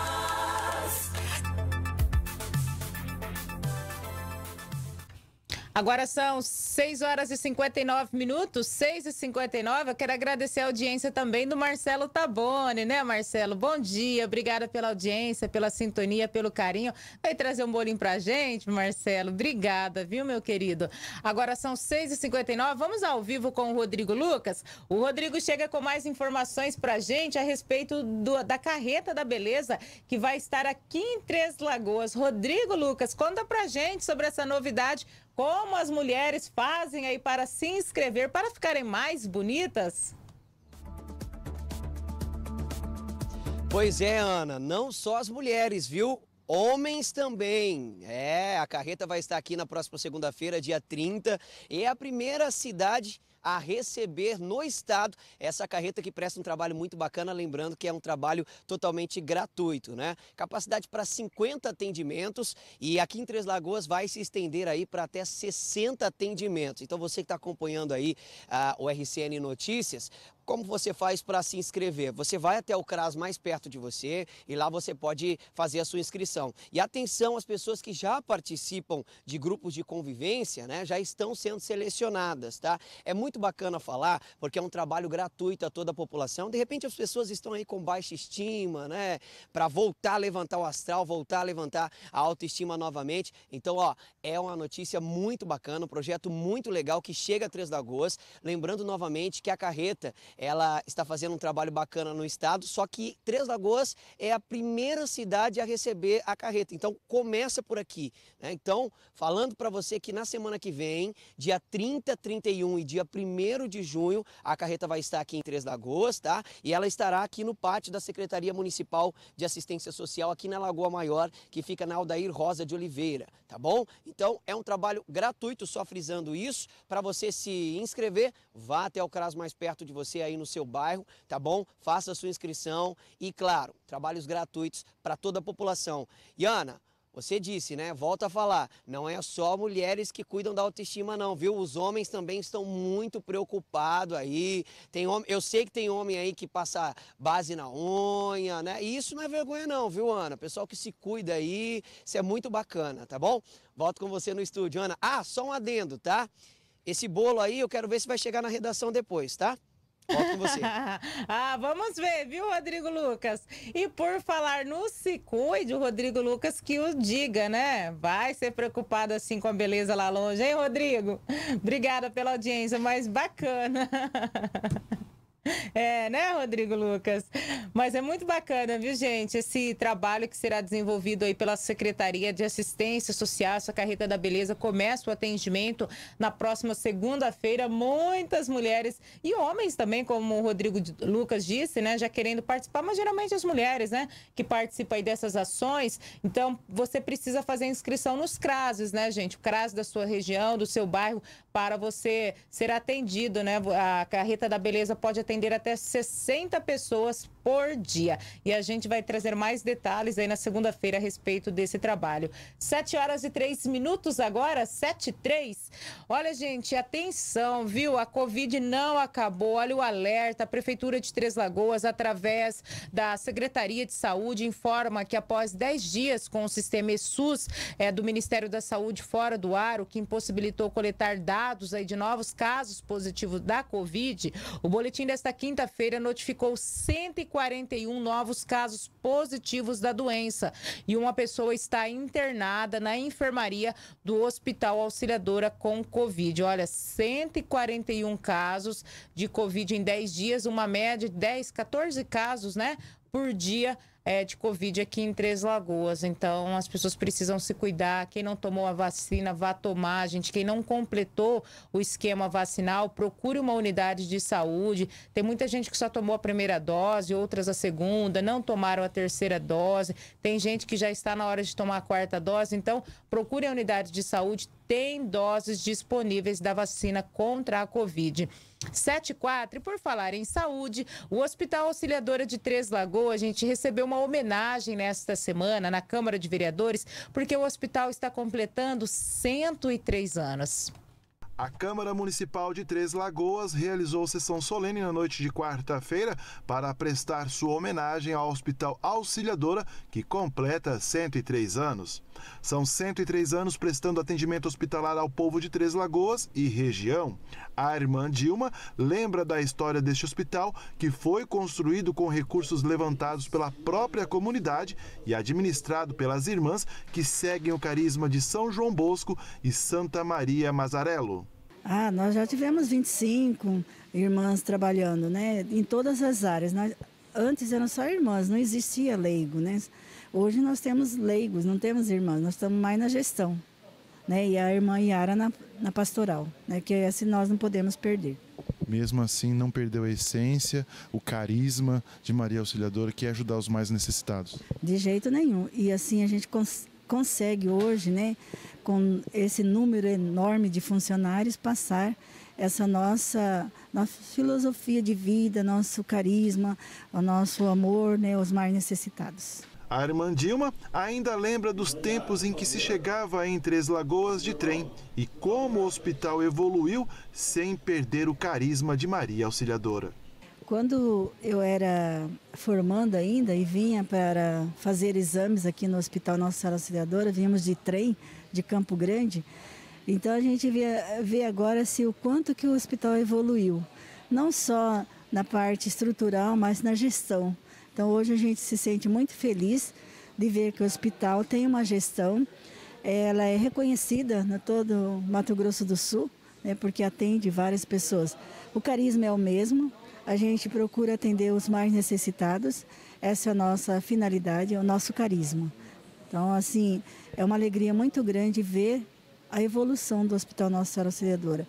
Agora são 6 horas e 59 minutos, 6h59. Eu quero agradecer a audiência também do Marcelo Taboni, né, Marcelo? Bom dia, obrigada pela audiência, pela sintonia, pelo carinho. Vai trazer um bolinho pra gente, Marcelo? Obrigada, viu, meu querido? Agora são 6h59, vamos ao vivo com o Rodrigo Lucas. O Rodrigo chega com mais informações pra gente a respeito da Carreta da Beleza, que vai estar aqui em Três Lagoas. Rodrigo Lucas, conta pra gente sobre essa novidade. Como as mulheres fazem aí para se inscrever, para ficarem mais bonitas? Pois é, Ana, não só as mulheres, viu? Homens também. A carreta vai estar aqui na próxima segunda-feira, dia 30. É a primeira cidade a receber no estado essa carreta que presta um trabalho muito bacana, lembrando que é um trabalho totalmente gratuito, né? Capacidade para 50 atendimentos e aqui em Três Lagoas vai se estender aí para até 60 atendimentos. Então você que está acompanhando aí o RCN Notícias, como você faz para se inscrever? Você vai até o CRAS mais perto de você e lá você pode fazer a sua inscrição. E atenção, as pessoas que já participam de grupos de convivência, né, já estão sendo selecionadas, tá? É muito bacana falar, porque é um trabalho gratuito a toda a população. De repente as pessoas estão aí com baixa estima, né, para voltar a levantar o astral, voltar a levantar a autoestima novamente. Então, ó, é uma notícia muito bacana, um projeto muito legal que chega a Três Lagoas. Lembrando novamente que a carreta, ela está fazendo um trabalho bacana no estado, só que Três Lagoas é a primeira cidade a receber a carreta. Então, começa por aqui, né? Então, falando para você que na semana que vem, dia 30, 31 e dia 1º de junho, a carreta vai estar aqui em Três Lagoas, tá? E ela estará aqui no pátio da Secretaria Municipal de Assistência Social, aqui na Lagoa Maior, que fica na Aldair Rosa de Oliveira, tá bom? Então, é um trabalho gratuito, só frisando isso. Para você se inscrever, vá até o CRAS mais perto de você aí no seu bairro, tá bom? Faça a sua inscrição e, claro, trabalhos gratuitos para toda a população. E, Ana, Você disse, né? Volto a falar, não é só mulheres que cuidam da autoestima não, viu? Os homens também estão muito preocupados aí. Eu sei que tem homem aí que passa base na unha, né? E isso não é vergonha não, viu, Ana? Pessoal que se cuida aí, isso é muito bacana, tá bom? Volto com você no estúdio, Ana. Ah, só um adendo, tá? Esse bolo aí eu quero ver se vai chegar na redação depois, tá? Volto com você. Vamos ver, viu, Rodrigo Lucas? E por falar no Se Cuide, o Rodrigo Lucas que o diga, né? Vai ser preocupado assim com a beleza lá longe, hein, Rodrigo? Obrigada pela audiência, mas bacana. É, né, Rodrigo Lucas? Mas é muito bacana, viu, gente? Esse trabalho que será desenvolvido aí pela Secretaria de Assistência Social, essa Carreta da Beleza, começa o atendimento na próxima segunda-feira. Muitas mulheres e homens também, como o Rodrigo Lucas disse, né, já querendo participar, mas geralmente as mulheres, né, que participam aí dessas ações. Então, você precisa fazer inscrição nos CRASes, né, gente? O CRAS da sua região, do seu bairro, para você ser atendido, né? A Carreta da Beleza pode atender até 60 pessoas por dia. E a gente vai trazer mais detalhes aí na segunda-feira a respeito desse trabalho. 7h03 agora, 7h03. Olha, gente, atenção, viu? A Covid não acabou. Olha o alerta. A Prefeitura de Três Lagoas, através da Secretaria de Saúde, informa que após 10 dias com o sistema ESUS do Ministério da Saúde fora do ar, o que impossibilitou coletar dados aí de novos casos positivos da Covid, o boletim desta quinta-feira notificou 141 novos casos positivos da doença e uma pessoa está internada na enfermaria do Hospital Auxiliadora com Covid. Olha, 141 casos de Covid em 10 dias, uma média de 14 casos, né, por dia de Covid aqui em Três Lagoas. Então, as pessoas precisam se cuidar. Quem não tomou a vacina, vá tomar, gente. Quem não completou o esquema vacinal, procure uma unidade de saúde. Tem muita gente que só tomou a primeira dose, outras a segunda, não tomaram a terceira dose. Tem gente que já está na hora de tomar a quarta dose. Então, procure a unidade de saúde. Tem doses disponíveis da vacina contra a Covid. 7h04, e por falar em saúde, o Hospital Auxiliadora de Três Lagoas, a gente recebeu uma homenagem nesta semana na Câmara de Vereadores, porque o hospital está completando 103 anos. A Câmara Municipal de Três Lagoas realizou sessão solene na noite de quarta-feira para prestar sua homenagem ao Hospital Auxiliadora, que completa 103 anos. São 103 anos prestando atendimento hospitalar ao povo de Três Lagoas e região. A irmã Dilma lembra da história deste hospital, que foi construído com recursos levantados pela própria comunidade e administrado pelas irmãs que seguem o carisma de São João Bosco e Santa Maria Mazarello. Nós já tivemos 25 irmãs trabalhando, né, em todas as áreas. Antes eram só irmãs, não existia leigo, né? Hoje nós temos leigos, não temos irmãs, nós estamos mais na gestão, né? E a irmã Yara na pastoral, né? Que esse nós não podemos perder. Mesmo assim, não perdeu a essência, o carisma de Maria Auxiliadora, que é ajudar os mais necessitados? De jeito nenhum. E assim a gente consegue hoje, né, com esse número enorme de funcionários, passar essa nossa filosofia de vida, nosso carisma, o nosso amor, né, aos mais necessitados. A irmã Dilma ainda lembra dos tempos em que se chegava em Três Lagoas de trem e como o hospital evoluiu sem perder o carisma de Maria Auxiliadora. Quando eu era formanda ainda e vinha para fazer exames aqui no Hospital Nossa Senhora Auxiliadora, vínhamos de trem de Campo Grande, então a gente vê agora o quanto que o hospital evoluiu, não só na parte estrutural, mas na gestão. Então hoje a gente se sente muito feliz de ver que o hospital tem uma gestão, ela é reconhecida em todo Mato Grosso do Sul, né, porque atende várias pessoas. O carisma é o mesmo, a gente procura atender os mais necessitados, essa é a nossa finalidade, é o nosso carisma. Então, assim, é uma alegria muito grande ver a evolução do Hospital Nossa Senhora Auxiliadora.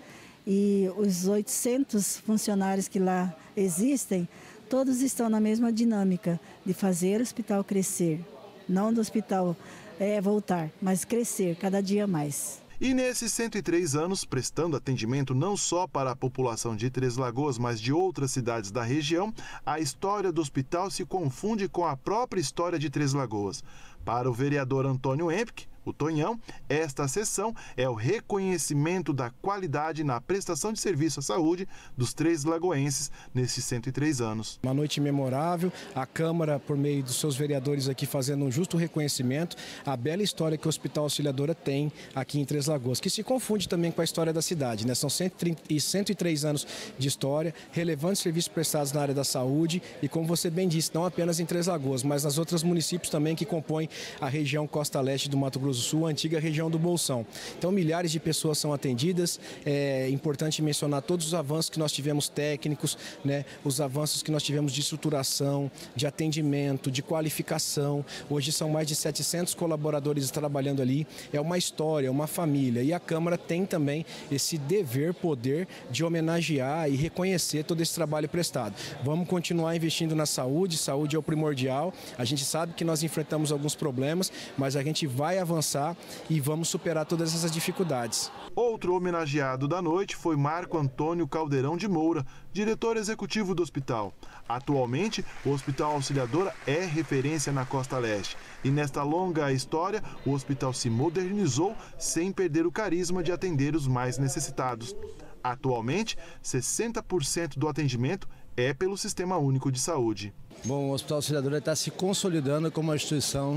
E os 800 funcionários que lá existem, todos estão na mesma dinâmica de fazer o hospital crescer, não do hospital voltar, mas crescer cada dia mais. E nesses 103 anos, prestando atendimento não só para a população de Três Lagoas, mas de outras cidades da região, a história do hospital se confunde com a própria história de Três Lagoas. Para o vereador Antônio Empk, o Tonhão, esta sessão é o reconhecimento da qualidade na prestação de serviço à saúde dos três lagoenses nesses 103 anos. Uma noite memorável, a Câmara, por meio dos seus vereadores aqui, fazendo um justo reconhecimento à bela história que o Hospital Auxiliadora tem aqui em Três Lagoas, que se confunde também com a história da cidade, né? São 103 anos de história, relevantes serviços prestados na área da saúde e, como você bem disse, não apenas em Três Lagoas, mas nas outras municípios também que compõem a região Costa Leste do Mato Grosso do Sul, a antiga região do Bolsão. Então, milhares de pessoas são atendidas. É importante mencionar todos os avanços que nós tivemos técnicos, né? Os avanços que nós tivemos de estruturação, de atendimento, de qualificação. Hoje são mais de 700 colaboradores trabalhando ali. É uma história, uma família. E a Câmara tem também esse dever, poder de homenagear e reconhecer todo esse trabalho prestado. Vamos continuar investindo na saúde. Saúde é o primordial. A gente sabe que nós enfrentamos alguns problemas, mas a gente vai avançar e vamos superar todas essas dificuldades. Outro homenageado da noite foi Marco Antônio Caldeirão de Moura, diretor executivo do hospital. Atualmente, o Hospital Auxiliadora é referência na Costa Leste. E nesta longa história, o hospital se modernizou sem perder o carisma de atender os mais necessitados. Atualmente, 60% do atendimento é pelo Sistema Único de Saúde. Bom, o Hospital Auxiliadora está se consolidando como uma instituição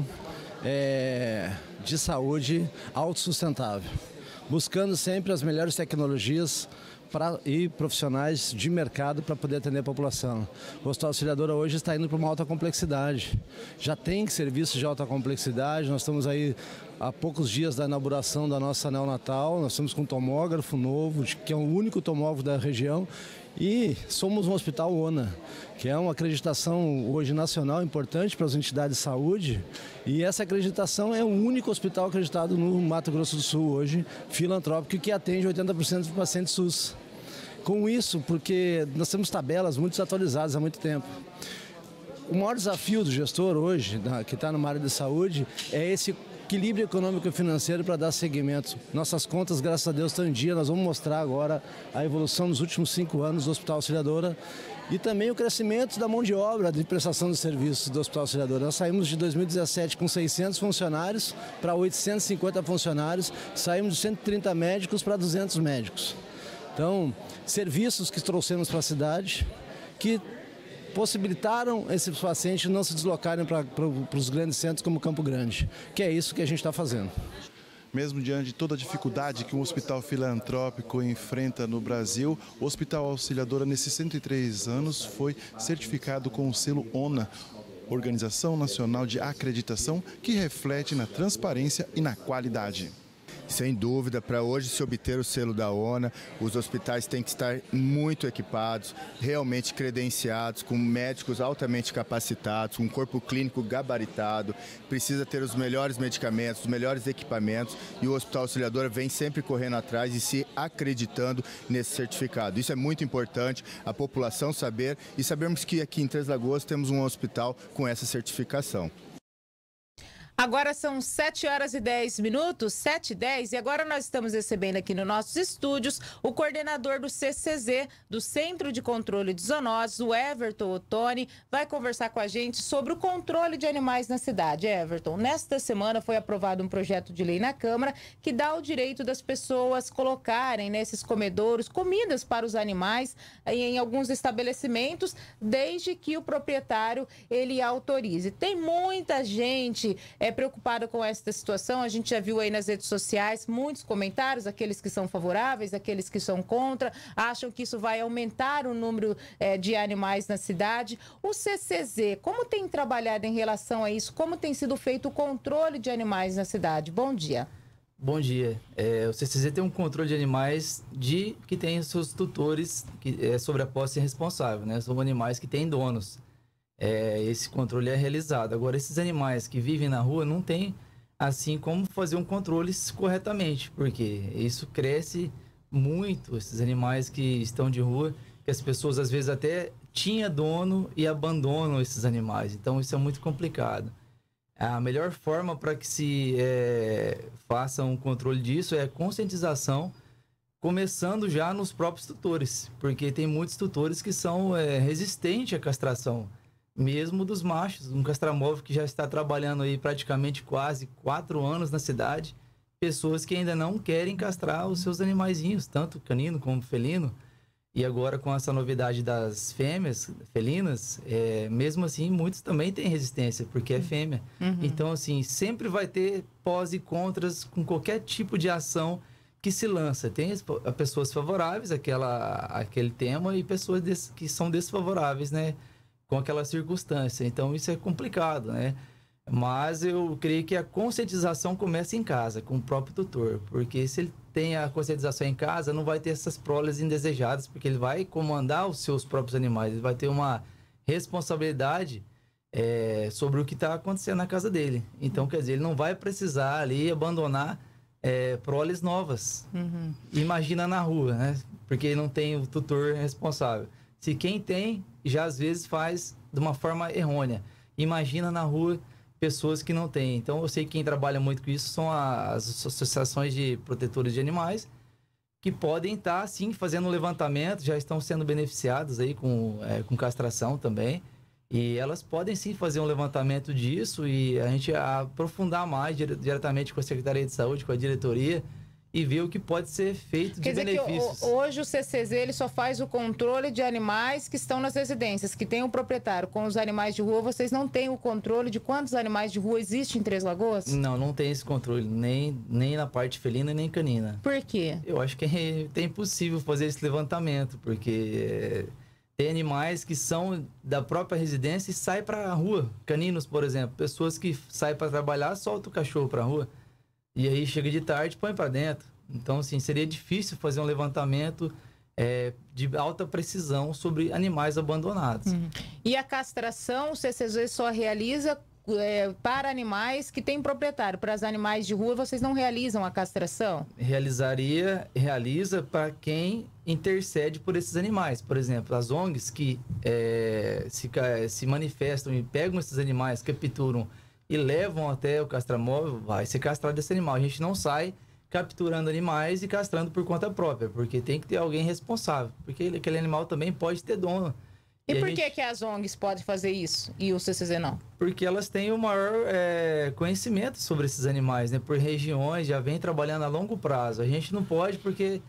de saúde autossustentável, buscando sempre as melhores tecnologias e profissionais de mercado para poder atender a população. O Hospital Auxiliadora hoje está indo para uma alta complexidade. Já tem serviços de alta complexidade, nós estamos aí há poucos dias da inauguração da nossa neonatal, nós estamos com um tomógrafo novo, que é o único tomógrafo da região, e somos um hospital ONA, que é uma acreditação hoje nacional importante para as entidades de saúde, e essa acreditação é o único hospital acreditado no Mato Grosso do Sul hoje, filantrópico, que atende 80% dos pacientes SUS. Com isso, porque nós temos tabelas muito desatualizadas há muito tempo. O maior desafio do gestor hoje, que está numa área de saúde, é esse equilíbrio econômico e financeiro para dar seguimento. Nossas contas, graças a Deus, estão em dia. Nós vamos mostrar agora a evolução nos últimos 5 anos do Hospital Auxiliadora e também o crescimento da mão de obra de prestação de serviços do Hospital Auxiliadora. Nós saímos de 2017 com 600 funcionários para 850 funcionários, saímos de 130 médicos para 200 médicos. Então, serviços que trouxemos para a cidade, que possibilitaram esses pacientes não se deslocarem para os grandes centros como Campo Grande, que é isso que a gente está fazendo. Mesmo diante de toda a dificuldade que um hospital filantrópico enfrenta no Brasil, o Hospital Auxiliadora, nesses 103 anos, foi certificado com o selo ONA, Organização Nacional de Acreditação, que reflete na transparência e na qualidade. Sem dúvida, para hoje se obter o selo da ONA, os hospitais têm que estar muito equipados, realmente credenciados, com médicos altamente capacitados, com um corpo clínico gabaritado, precisa ter os melhores medicamentos, os melhores equipamentos, e o Hospital Auxiliadora vem sempre correndo atrás e se acreditando nesse certificado. Isso é muito importante, a população saber, e sabermos que aqui em Três Lagoas temos um hospital com essa certificação. Agora são 7h10, 7h10, e agora nós estamos recebendo aqui nos nossos estúdios o coordenador do CCZ, do Centro de Controle de Zoonoses, o Everton Ottoni, vai conversar com a gente sobre o controle de animais na cidade. Everton, nesta semana foi aprovado um projeto de lei na Câmara que dá o direito das pessoas colocarem nesses comedouros comidas para os animais em alguns estabelecimentos, desde que o proprietário ele autorize. Tem muita gente preocupada com esta situação, a gente já viu aí nas redes sociais muitos comentários, aqueles que são favoráveis, aqueles que são contra, acham que isso vai aumentar o número de animais na cidade. O CCZ, como tem trabalhado em relação a isso? Como tem sido feito o controle de animais na cidade? Bom dia. Bom dia. O CCZ tem um controle de animais que tem seus tutores sobre a posse responsável, né? São animais que têm donos. Esse controle é realizado. Agora, esses animais que vivem na rua não tem assim como fazer um controle corretamente, porque isso cresce muito, esses animais que estão de rua, que as pessoas às vezes até tinham dono e abandonam esses animais, então isso é muito complicado. A melhor forma para que se faça um controle disso é conscientização, começando já nos próprios tutores, porque tem muitos tutores que são resistentes à castração, mesmo dos machos. Um castramóvel que já está trabalhando aí praticamente quase 4 anos na cidade, pessoas que ainda não querem castrar os seus animaizinhos, tanto canino como felino. E agora com essa novidade das fêmeas felinas, mesmo assim, muitos também têm resistência, porque é fêmea. Então, assim, sempre vai ter pós e contras com qualquer tipo de ação que se lança. Tem pessoas favoráveis àquele tema e pessoas que são desfavoráveis, né, com aquela circunstância. Então, isso é complicado, né? Mas eu creio que a conscientização começa em casa, com o próprio tutor. Porque se ele tem a conscientização em casa, não vai ter essas proles indesejadas, porque ele vai comandar os seus próprios animais. Ele vai ter uma responsabilidade sobre o que está acontecendo na casa dele. Então, quer dizer, ele não vai precisar ali abandonar proles novas. Imagina na rua, né? Porque não tem o tutor responsável. Se quem tem, já às vezes faz de uma forma errônea. Imagina na rua pessoas que não têm. Então, eu sei que quem trabalha muito com isso são as associações de protetores de animais, que podem estar, sim, fazendo um levantamento, já estão sendo beneficiadas aí com castração também. E elas podem, sim, fazer um levantamento disso e a gente aprofundar mais diretamente com a Secretaria de Saúde, com a diretoria, e ver o que pode ser feito de benefícios. Que hoje o CCZ ele só faz o controle de animais que estão nas residências, que tem o proprietário. Com os animais de rua, vocês não têm o controle de quantos animais de rua existem em Três Lagoas? Não tem esse controle, nem na parte felina nem canina. Por quê? Eu acho que é impossível fazer esse levantamento, porque tem animais que são da própria residência e saem para a rua. Caninos, por exemplo. Pessoas que saem para trabalhar, soltam o cachorro para a rua. E aí chega de tarde e põe para dentro. Então, assim, seria difícil fazer um levantamento de alta precisão sobre animais abandonados. E a castração, o CCZ só realiza para animais que têm proprietário. Para os animais de rua, vocês não realizam a castração? Realiza para quem intercede por esses animais. Por exemplo, as ONGs que se manifestam e pegam esses animais, capturam e levam até o castramóvel, vai ser castrado esse animal. A gente não sai capturando animais e castrando por conta própria, porque tem que ter alguém responsável, porque aquele animal também pode ter dono. E por que as ONGs podem fazer isso e o CCZ não? Porque elas têm o maior conhecimento sobre esses animais, né? Por regiões, já vem trabalhando a longo prazo. A gente não pode porque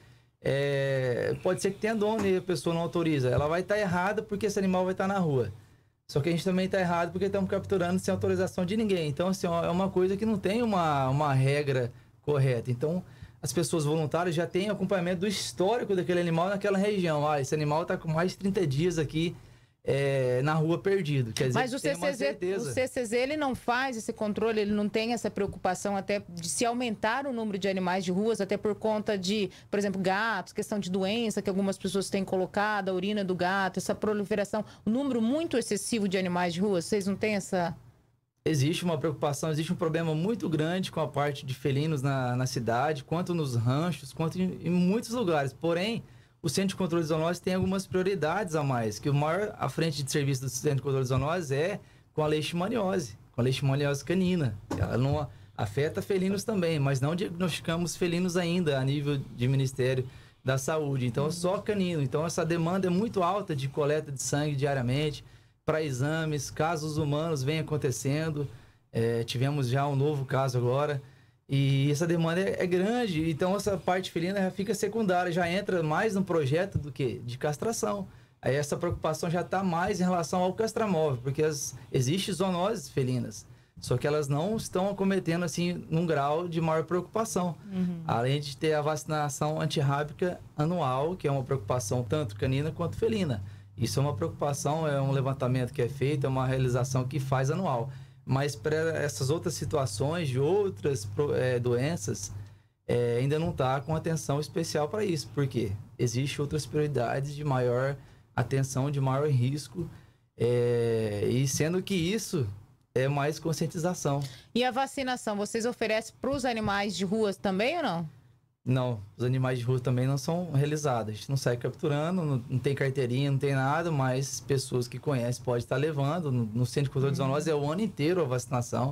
pode ser que tenha dono e a pessoa não autoriza. Ela vai estar errada porque esse animal vai estar na rua. Só que a gente também está errado porque estamos capturando sem autorização de ninguém. Então, assim, é uma coisa que não tem uma regra correta. Então, as pessoas voluntárias já têm acompanhamento do histórico daquele animal naquela região. Esse animal está com mais de 30 dias aqui na rua perdido. Quer dizer, mas o CCZ ele não faz esse controle, ele não tem essa preocupação até de se aumentar o número de animais de ruas, até por conta de, por exemplo, gatos, questão de doença que algumas pessoas têm colocado, a urina do gato, essa proliferação, um número muito excessivo de animais de rua. Vocês não têm essa... Existe uma preocupação, existe um problema muito grande com a parte de felinos na cidade, quanto nos ranchos, quanto em muitos lugares. Porém, o Centro de Controle de Zoonoses tem algumas prioridades a mais, que o maior à frente de serviço do Centro de Controle de Zoonoses é com a leishmaniose, canina. Ela não afeta felinos também, mas não diagnosticamos felinos ainda a nível de Ministério da Saúde. Então, só canino. Então, essa demanda é muito alta de coleta de sangue diariamente, para exames, casos humanos vem acontecendo. Tivemos já um novo caso agora. E essa demanda é grande, então essa parte felina já fica secundária, já entra mais no projeto do que de castração. Aí essa preocupação já está mais em relação ao castramóvel, porque existem zoonoses felinas, só que elas não estão acometendo assim num grau de maior preocupação. Além de ter a vacinação antirrábica anual, que é uma preocupação tanto canina quanto felina. Isso é uma preocupação, é um levantamento que é feito, é uma realização que faz anual. Mas para essas outras situações de outras doenças, ainda não está com atenção especial para isso. Porque existem outras prioridades de maior atenção, de maior risco. E sendo que isso é mais conscientização. E a vacinação, vocês oferecem para os animais de ruas também ou não? Não, os animais de rua também não são realizados. A gente não sai capturando, não tem carteirinha, não tem nada, mas pessoas que conhecem podem estar levando. No Centro de Controle de Zoonoses é o ano inteiro a vacinação.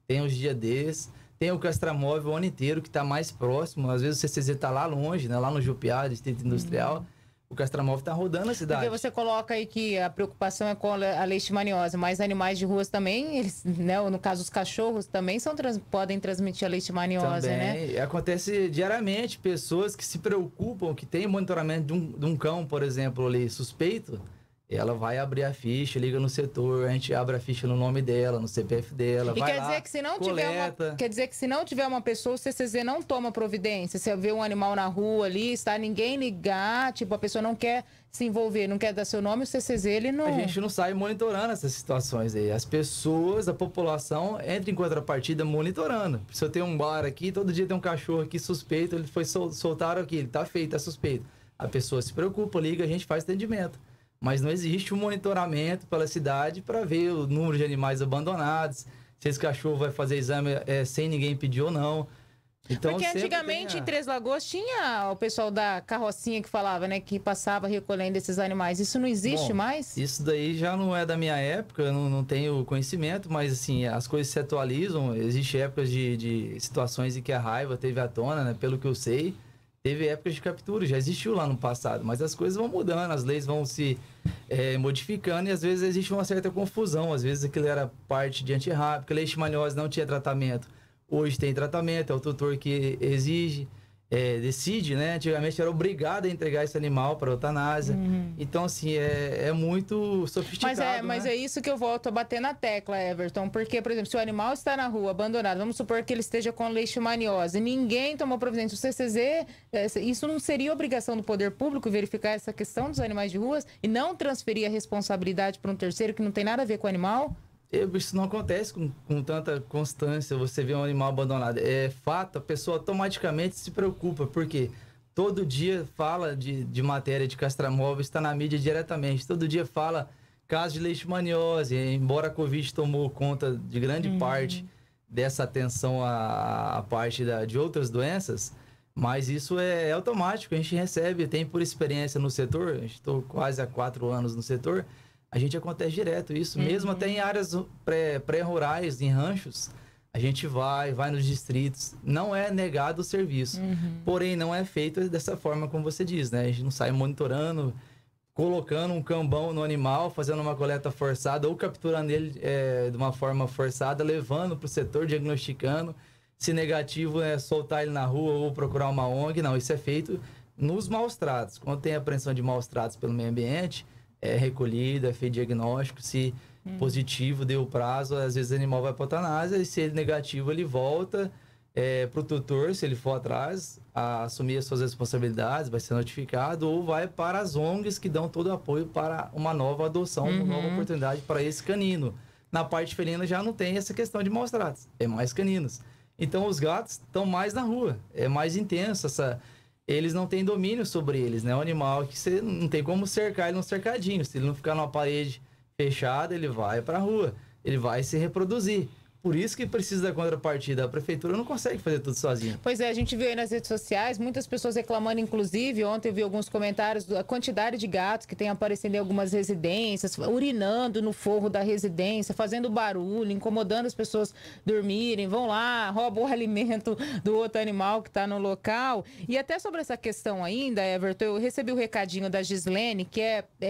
tem os dias desses, tem o Castramóvel o ano inteiro, que está mais próximo, às vezes o CCZ está lá longe, né? Lá no Jupiá, Distrito Industrial, o Castramóvel está rodando a cidade. Porque você coloca aí que a preocupação é com a leishmaniose, mas animais de ruas também, eles, né, no caso os cachorros também podem transmitir a leishmaniose, também, né? Acontece diariamente, pessoas que se preocupam, que tem monitoramento de um cão, por exemplo, ali suspeito, ela vai abrir a ficha, liga no setor, a gente abre a ficha no nome dela, no CPF dela, E vai quer lá, dizer que se não coleta. quer dizer que se não tiver uma pessoa, o CCZ não toma providência. Você vê um animal na rua ali, está ninguém ligar, tipo, a pessoa não quer se envolver, não quer dar seu nome, o CCZ ele não... A gente não sai monitorando essas situações aí. As pessoas, a população entra em contrapartida monitorando. Se eu tenho um bar aqui, todo dia tem um cachorro aqui suspeito, ele foi soltaram aqui, ele tá feito, é suspeito. A pessoa se preocupa, liga, a gente faz atendimento. Mas não existe um monitoramento pela cidade para ver o número de animais abandonados, se esse cachorro vai fazer exame sem ninguém pedir ou não. Então, porque antigamente em Três Lagoas tinha o pessoal da carrocinha que falava, né, que passava recolhendo esses animais. Isso não existe mais? Isso daí já não é da minha época, eu não tenho conhecimento, mas assim, as coisas se atualizam. Existem épocas de situações em que a raiva teve à tona, né, pelo que eu sei. Teve épocas de captura, já existiu lá no passado, mas as coisas vão mudando, as leis vão se modificando e às vezes existe uma certa confusão. Às vezes aquilo era parte de antirrábica, porque a leishmaniose não tinha tratamento. Hoje tem tratamento, é o tutor que exige, decide, né? Antigamente era obrigado a entregar esse animal para eutanásia. Então, assim, é muito sofisticado. Mas é isso que eu volto a bater na tecla, Everton. Porque, por exemplo, se o animal está na rua, abandonado, vamos supor que ele esteja com leishmaniose, ninguém tomou providência. O CCZ, isso não seria obrigação do poder público verificar essa questão dos animais de ruas e não transferir a responsabilidade para um terceiro que não tem nada a ver com o animal? Isso não acontece com tanta constância, você vê um animal abandonado. É fato, a pessoa automaticamente se preocupa, porque todo dia fala de matéria de castramóvel, está na mídia diretamente. Todo dia fala caso de leishmaniose, embora a Covid tomou conta de grande parte dessa atenção à parte de outras doenças, mas isso é automático, a gente recebe, tem por experiência no setor, estou quase há 4 anos no setor, a gente acontece direto isso, mesmo até em áreas pré-rurais, em ranchos, a gente vai nos distritos, não é negado o serviço, porém não é feito dessa forma como você diz, né? A gente não sai monitorando, colocando um cambão no animal, fazendo uma coleta forçada ou capturando ele de uma forma forçada, levando para o setor, diagnosticando. Se negativo é soltar ele na rua ou procurar uma ONG, não, isso é feito nos maus-tratos. Quando tem apreensão de maus-tratos pelo meio ambiente, é recolhido, é feito diagnóstico, se positivo, deu prazo, às vezes o animal vai para a eutanásia, e se ele negativo, ele volta para o tutor, se ele for atrás, a assumir as suas responsabilidades, vai ser notificado, ou vai para as ONGs que dão todo o apoio para uma nova adoção, uma nova oportunidade para esse canino. Na parte felina já não tem essa questão de maus-tratos, é mais caninos. Então os gatos estão mais na rua, é mais intenso eles não têm domínio sobre eles, né? É um animal que você não tem como cercar ele num cercadinho. Se ele não ficar numa parede fechada, ele vai para a rua, ele vai se reproduzir. Por isso que precisa da contrapartida. A prefeitura não consegue fazer tudo sozinha. Pois é, a gente viu aí nas redes sociais muitas pessoas reclamando, inclusive, ontem eu vi alguns comentários da quantidade de gatos que tem aparecendo em algumas residências, urinando no forro da residência, fazendo barulho, incomodando as pessoas dormirem, vão lá, roubam o alimento do outro animal que está no local. E até sobre essa questão ainda, Everton, eu recebi o recadinho da Gislene, que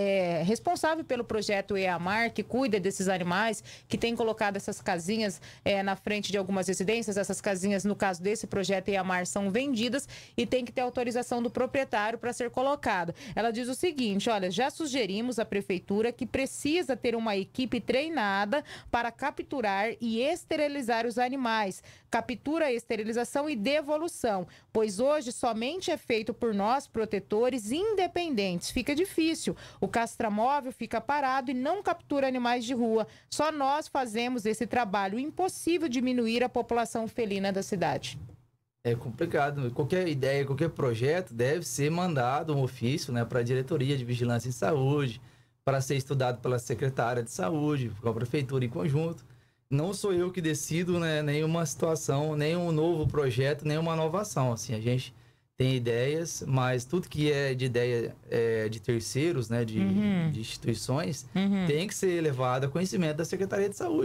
é responsável pelo projeto EAMAR, que cuida desses animais, que tem colocado essas casinhas na frente de algumas residências. Essas casinhas, no caso desse projeto EAMAR, são vendidas e tem que ter autorização do proprietário para ser colocado. Ela diz o seguinte: olha, já sugerimos à prefeitura que precisa ter uma equipe treinada para capturar e esterilizar os animais. Captura, esterilização e devolução, pois hoje somente é feito por nós, protetores independentes. Fica difícil. O castramóvel fica parado e não captura animais de rua. Só nós fazemos esse trabalho. Impossível diminuir a população felina da cidade. É complicado. Qualquer ideia, qualquer projeto deve ser mandado um ofício, né, para a Diretoria de Vigilância em Saúde, para ser estudado pela Secretária de Saúde, com a Prefeitura em conjunto. Não sou eu que decido, né, nenhuma situação, nenhum novo projeto, nenhuma nova ação. Assim, a gente tem ideias, mas tudo que é de ideia de terceiros, né, de instituições, tem que ser levado a conhecimento da Secretaria de Saúde,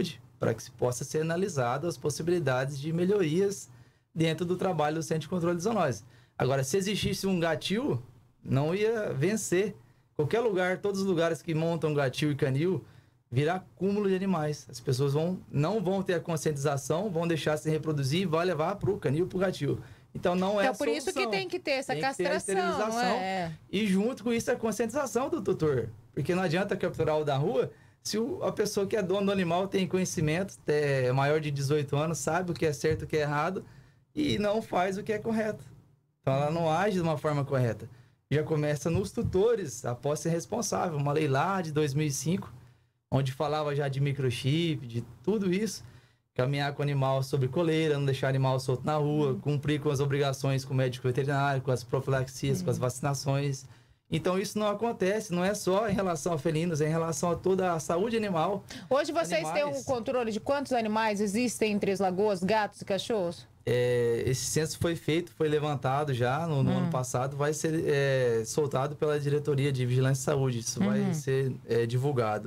para que se possa ser analisado as possibilidades de melhorias dentro do trabalho do Centro de Controle de Zoonoses. Agora, se existisse um gatil, não ia vencer. Qualquer lugar, todos os lugares que montam gatil e canil, virá acúmulo de animais. As pessoas não vão ter a conscientização, vão deixar se reproduzir e vai levar para o canil, para o gatil. Então não é a por isso que tem que ter essa tem que ter a castração, esterilização, não é? E junto com isso a conscientização do tutor. Porque não adianta capturar o da rua se a pessoa que é dono do animal tem conhecimento, é maior de 18 anos, sabe o que é certo e o que é errado e não faz o que é correto. Então ela não age de uma forma correta. Já começa nos tutores, após ser responsável. Uma lei lá de 2005, onde falava já de microchip, de tudo isso. Caminhar com o animal sobre coleira, não deixar o animal solto na rua, cumprir com as obrigações com o médico veterinário, com as profilaxias, com as vacinações. Então isso não acontece, não é só em relação a felinos, é em relação a toda a saúde animal. Hoje vocês têm um controle de quantos animais existem em Três Lagoas, gatos e cachorros? Esse censo foi feito, foi levantado já no ano passado, vai ser soltado pela Diretoria de Vigilância e Saúde, isso vai ser divulgado.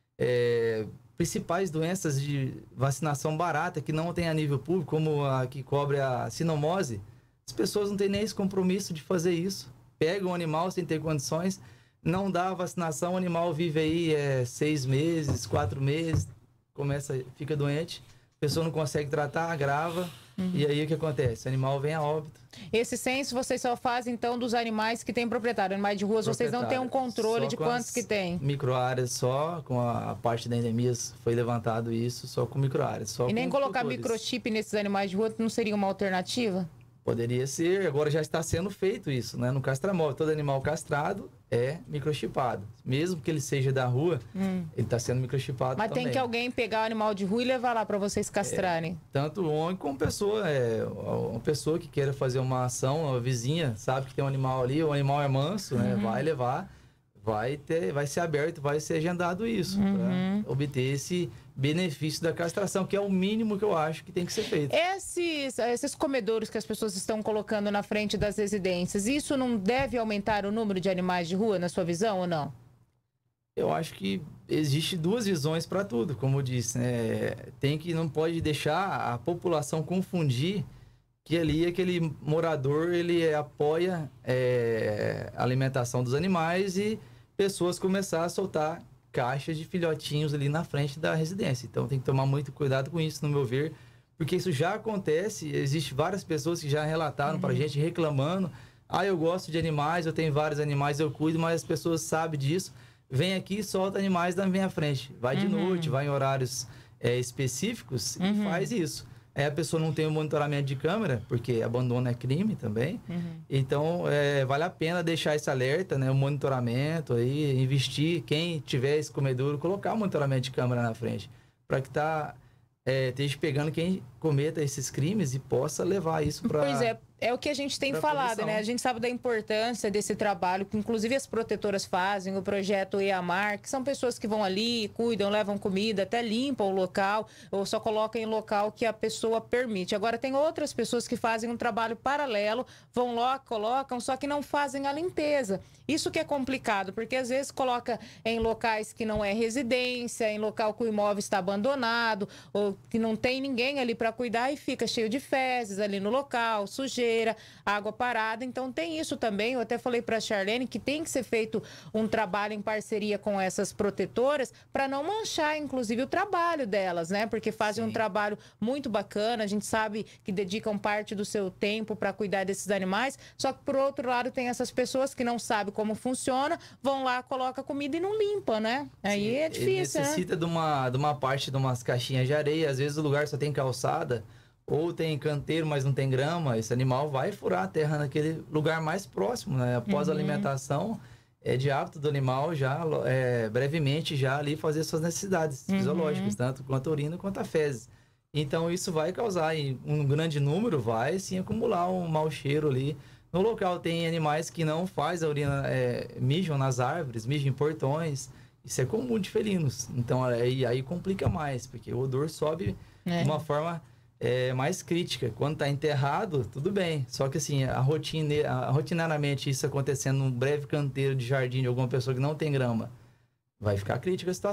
Principais doenças de vacinação barata que não tem a nível público, como a que cobre a sinomose, as pessoas não têm nem esse compromisso de fazer isso. Pega um animal sem ter condições, não dá a vacinação, o animal vive aí 6 meses, 4 meses, fica doente, a pessoa não consegue tratar, agrava, e aí o que acontece? O animal vem a óbito. Esse censo vocês só fazem, então, dos animais que têm proprietário. Animais de ruas, vocês não têm um controle de quantos que tem? Microáreas só, com a parte da endemias foi levantado isso, só com microáreas. E nem colocar microchip nesses animais de rua não seria uma alternativa? Poderia ser, agora já está sendo feito isso, né? No castramóvel, todo animal castrado é microchipado. Mesmo que ele seja da rua, ele está sendo microchipado também. Mas tem que alguém pegar o animal de rua e levar lá para vocês castrarem? Tanto homem como pessoa. Uma pessoa que queira fazer uma ação, uma vizinha, sabe que tem um animal ali, o animal é manso, né? Vai levar, vai ser aberto, vai ser agendado isso, para obter esse benefício da castração, que é o mínimo que eu acho que tem que ser feito. Esses comedouros que as pessoas estão colocando na frente das residências, isso não deve aumentar o número de animais de rua, na sua visão, ou não? Eu acho que existe duas visões para tudo, como eu disse, né? Não pode deixar a população confundir que ali aquele morador ele apoia a alimentação dos animais e pessoas começar a soltar caixas de filhotinhos ali na frente da residência. Então tem que tomar muito cuidado com isso, no meu ver, porque isso já acontece. Existem várias pessoas que já relataram para a gente reclamando: eu gosto de animais, eu tenho vários animais, eu cuido, mas as pessoas sabem disso, vem aqui, solta animais, não vem à frente, vai de noite, vai em horários específicos e faz isso. Aí a pessoa não tem o monitoramento de câmera, porque abandono é crime também. Então, vale a pena deixar esse alerta, né? O monitoramento aí, investir, quem tiver esse comedouro, colocar o monitoramento de câmera na frente, para que esteja pegando quem cometa esses crimes e possa levar isso para... Pois é o que a gente tem falado, né? A gente sabe da importância desse trabalho, que inclusive as protetoras fazem, o projeto EAMAR, que são pessoas que vão ali, cuidam, levam comida, até limpam o local, ou só colocam em local que a pessoa permite. Agora, tem outras pessoas que fazem um trabalho paralelo, vão lá, colocam, só que não fazem a limpeza. Isso que é complicado, porque às vezes coloca em locais que não é residência, em local que o imóvel está abandonado, ou que não tem ninguém ali para cuidar e fica cheio de fezes ali no local, sujeira, água parada. Então tem isso também. Eu até falei para a Charlene que tem que ser feito um trabalho em parceria com essas protetoras para não manchar, inclusive, o trabalho delas, né? Porque fazem um trabalho muito bacana. A gente sabe que dedicam parte do seu tempo para cuidar desses animais. Só que, por outro lado, tem essas pessoas que não sabem como funciona, vão lá, coloca comida e não limpa, né? Aí é difícil, necessita de uma parte de umas caixinhas de areia. Às vezes o lugar só tem calçada ou tem canteiro, mas não tem grama. Esse animal vai furar a terra naquele lugar mais próximo, né? Após a alimentação, é de hábito do animal já brevemente já ali fazer suas necessidades fisiológicas, tanto quanto a urina quanto a fezes. Então isso vai causar, em um grande número, vai sim acumular um mau cheiro ali. No local tem animais que não faz a urina, mijam nas árvores, mijam em portões. Isso é comum de felinos. Então aí complica mais, porque o odor sobe de uma forma mais crítica. Quando está enterrado, tudo bem. Só que assim, rotineiramente isso acontecendo num breve canteiro de jardim de alguma pessoa que não tem grama, vai ficar crítica a situação.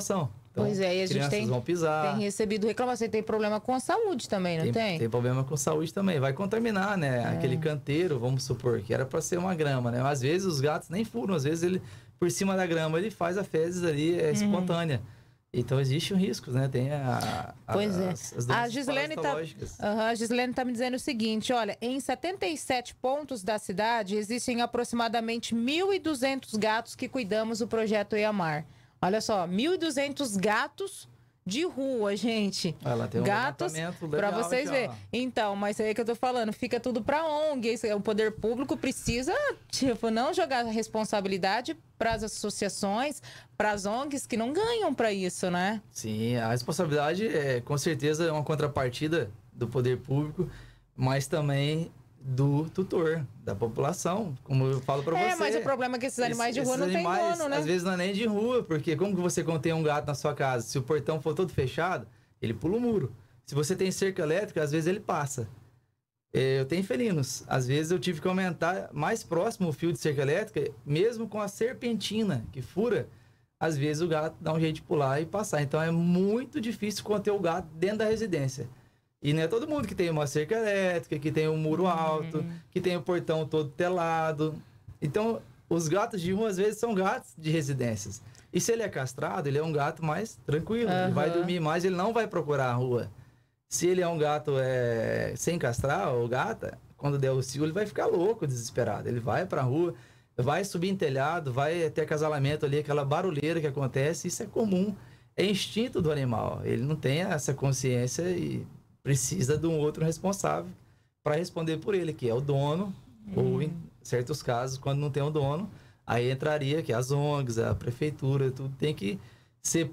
Então, pois é, e a gente vão pisar. tem recebido reclamação, tem problema com a saúde também, não tem? Tem problema com saúde também, vai contaminar, né? Aquele canteiro, vamos supor, que era para ser uma grama, né? Às vezes os gatos nem furam, às vezes ele, por cima da grama, ele faz a fezes ali espontânea. Então existe um risco, né? Tem a Gislene tá me dizendo o seguinte, olha, em 77 pontos da cidade existem aproximadamente 1.200 gatos que cuidamos do projeto Iamar. Olha só, 1.200 gatos de rua, gente. Ela tem um gatos para vocês verem. Então, mas é aí que eu tô falando, fica tudo para ONG. O poder público precisa, não jogar a responsabilidade para as associações, para as ONGs que não ganham para isso, né? Sim, a responsabilidade com certeza é uma contrapartida do poder público, mas também do tutor, da população, como eu falo para você. Mas o problema é que esses animais de rua não tem dono, né? Às vezes não é nem de rua, porque como que você contém um gato na sua casa? Se o portão for todo fechado, ele pula o muro. Se você tem cerca elétrica, às vezes ele passa. Eu tenho felinos. Às vezes eu tive que aumentar mais próximo o fio de cerca elétrica, mesmo com a serpentina que fura, às vezes o gato dá um jeito de pular e passar. Então é muito difícil conter o gato dentro da residência. E não é todo mundo que tem uma cerca elétrica, que tem um muro alto, que tem o portão todo telado. Então, os gatos de rua, às vezes, são gatos de residências. E se ele é castrado, ele é um gato mais tranquilo. Ele vai dormir mais, ele não vai procurar a rua. Se ele é um gato sem castrar, ou gata, quando der o cio, ele vai ficar louco, desesperado. Ele vai pra rua, vai subir em telhado, vai ter acasalamento ali, aquela barulheira que acontece. Isso é comum, é instinto do animal. Ele não tem essa consciência e precisa de um outro responsável para responder por ele, que é o dono, ou em certos casos, quando não tem o dono, aí entraria que as ONGs, a prefeitura, tudo tem que ser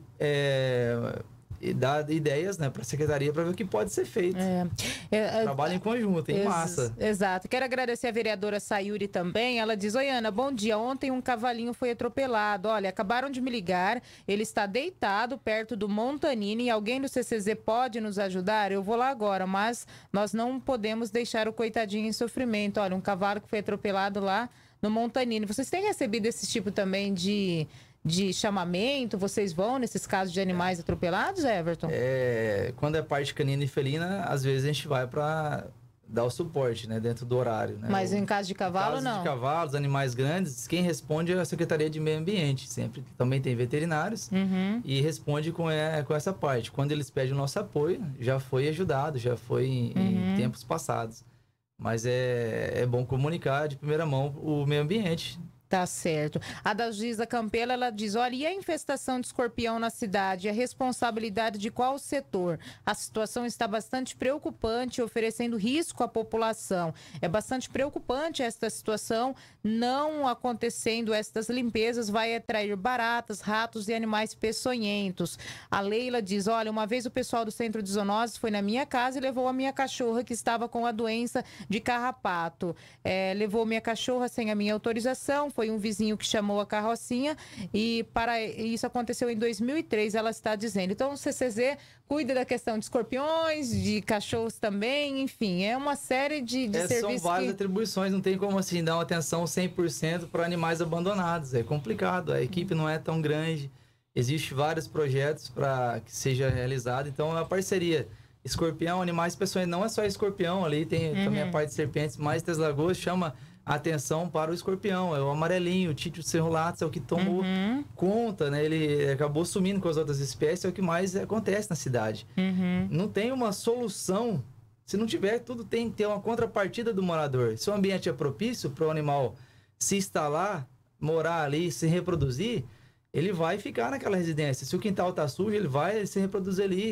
dar ideias, né, para a secretaria para ver o que pode ser feito. Trabalho em conjunto, em massa. Exato. Quero agradecer a vereadora Sayuri também. Ela diz: oi, Ana, bom dia. Ontem um cavalinho foi atropelado. Olha, acabaram de me ligar. Ele está deitado perto do Montanini. Alguém do CCZ pode nos ajudar? Eu vou lá agora, mas nós não podemos deixar o coitadinho em sofrimento. Olha, um cavalo que foi atropelado lá no Montanini. Vocês têm recebido esse tipo também de chamamento? Vocês vão nesses casos de animais atropelados, Everton? Quando é parte canina e felina, às vezes a gente vai para dar o suporte, né, dentro do horário, né? Mas em caso de cavalo, não? Em caso de cavalos, animais grandes, quem responde é a Secretaria de Meio Ambiente, sempre. Também tem veterinários e responde com essa parte. Quando eles pedem o nosso apoio, já foi ajudado, já foi em tempos passados. Mas é bom comunicar de primeira mão o meio ambiente. Tá certo. A da Giza Campelo, ela diz: olha, e a infestação de escorpião na cidade? A responsabilidade de qual setor? A situação está bastante preocupante, oferecendo risco à população. É bastante preocupante esta situação. Não acontecendo estas limpezas, vai atrair baratas, ratos e animais peçonhentos. A Leila diz: olha, uma vez o pessoal do Centro de Zoonoses foi na minha casa e levou a minha cachorra que estava com a doença de carrapato. Levou minha cachorra sem a minha autorização. Foi um vizinho que chamou a carrocinha e isso aconteceu em 2003, ela está dizendo. Então, o CCZ cuida da questão de escorpiões, de cachorros também, enfim, é uma série de serviços. São várias atribuições, não tem como assim dar uma atenção 100% para animais abandonados. É complicado, a equipe não é tão grande, existem vários projetos para que seja realizado, então é uma parceria. Escorpião, animais peçonhentos, não é só escorpião, ali tem também a parte de serpentes, mas Três Lagoas chama atenção para o escorpião, é o amarelinho, o Títio cerulatus, é o que tomou conta, né? Ele acabou sumindo com as outras espécies, é o que mais acontece na cidade. Não tem uma solução, se não tiver, tudo tem que ter uma contrapartida do morador. Se o ambiente é propício para o animal se instalar, morar ali, se reproduzir, ele vai ficar naquela residência. Se o quintal está sujo, ele vai se reproduzir ali.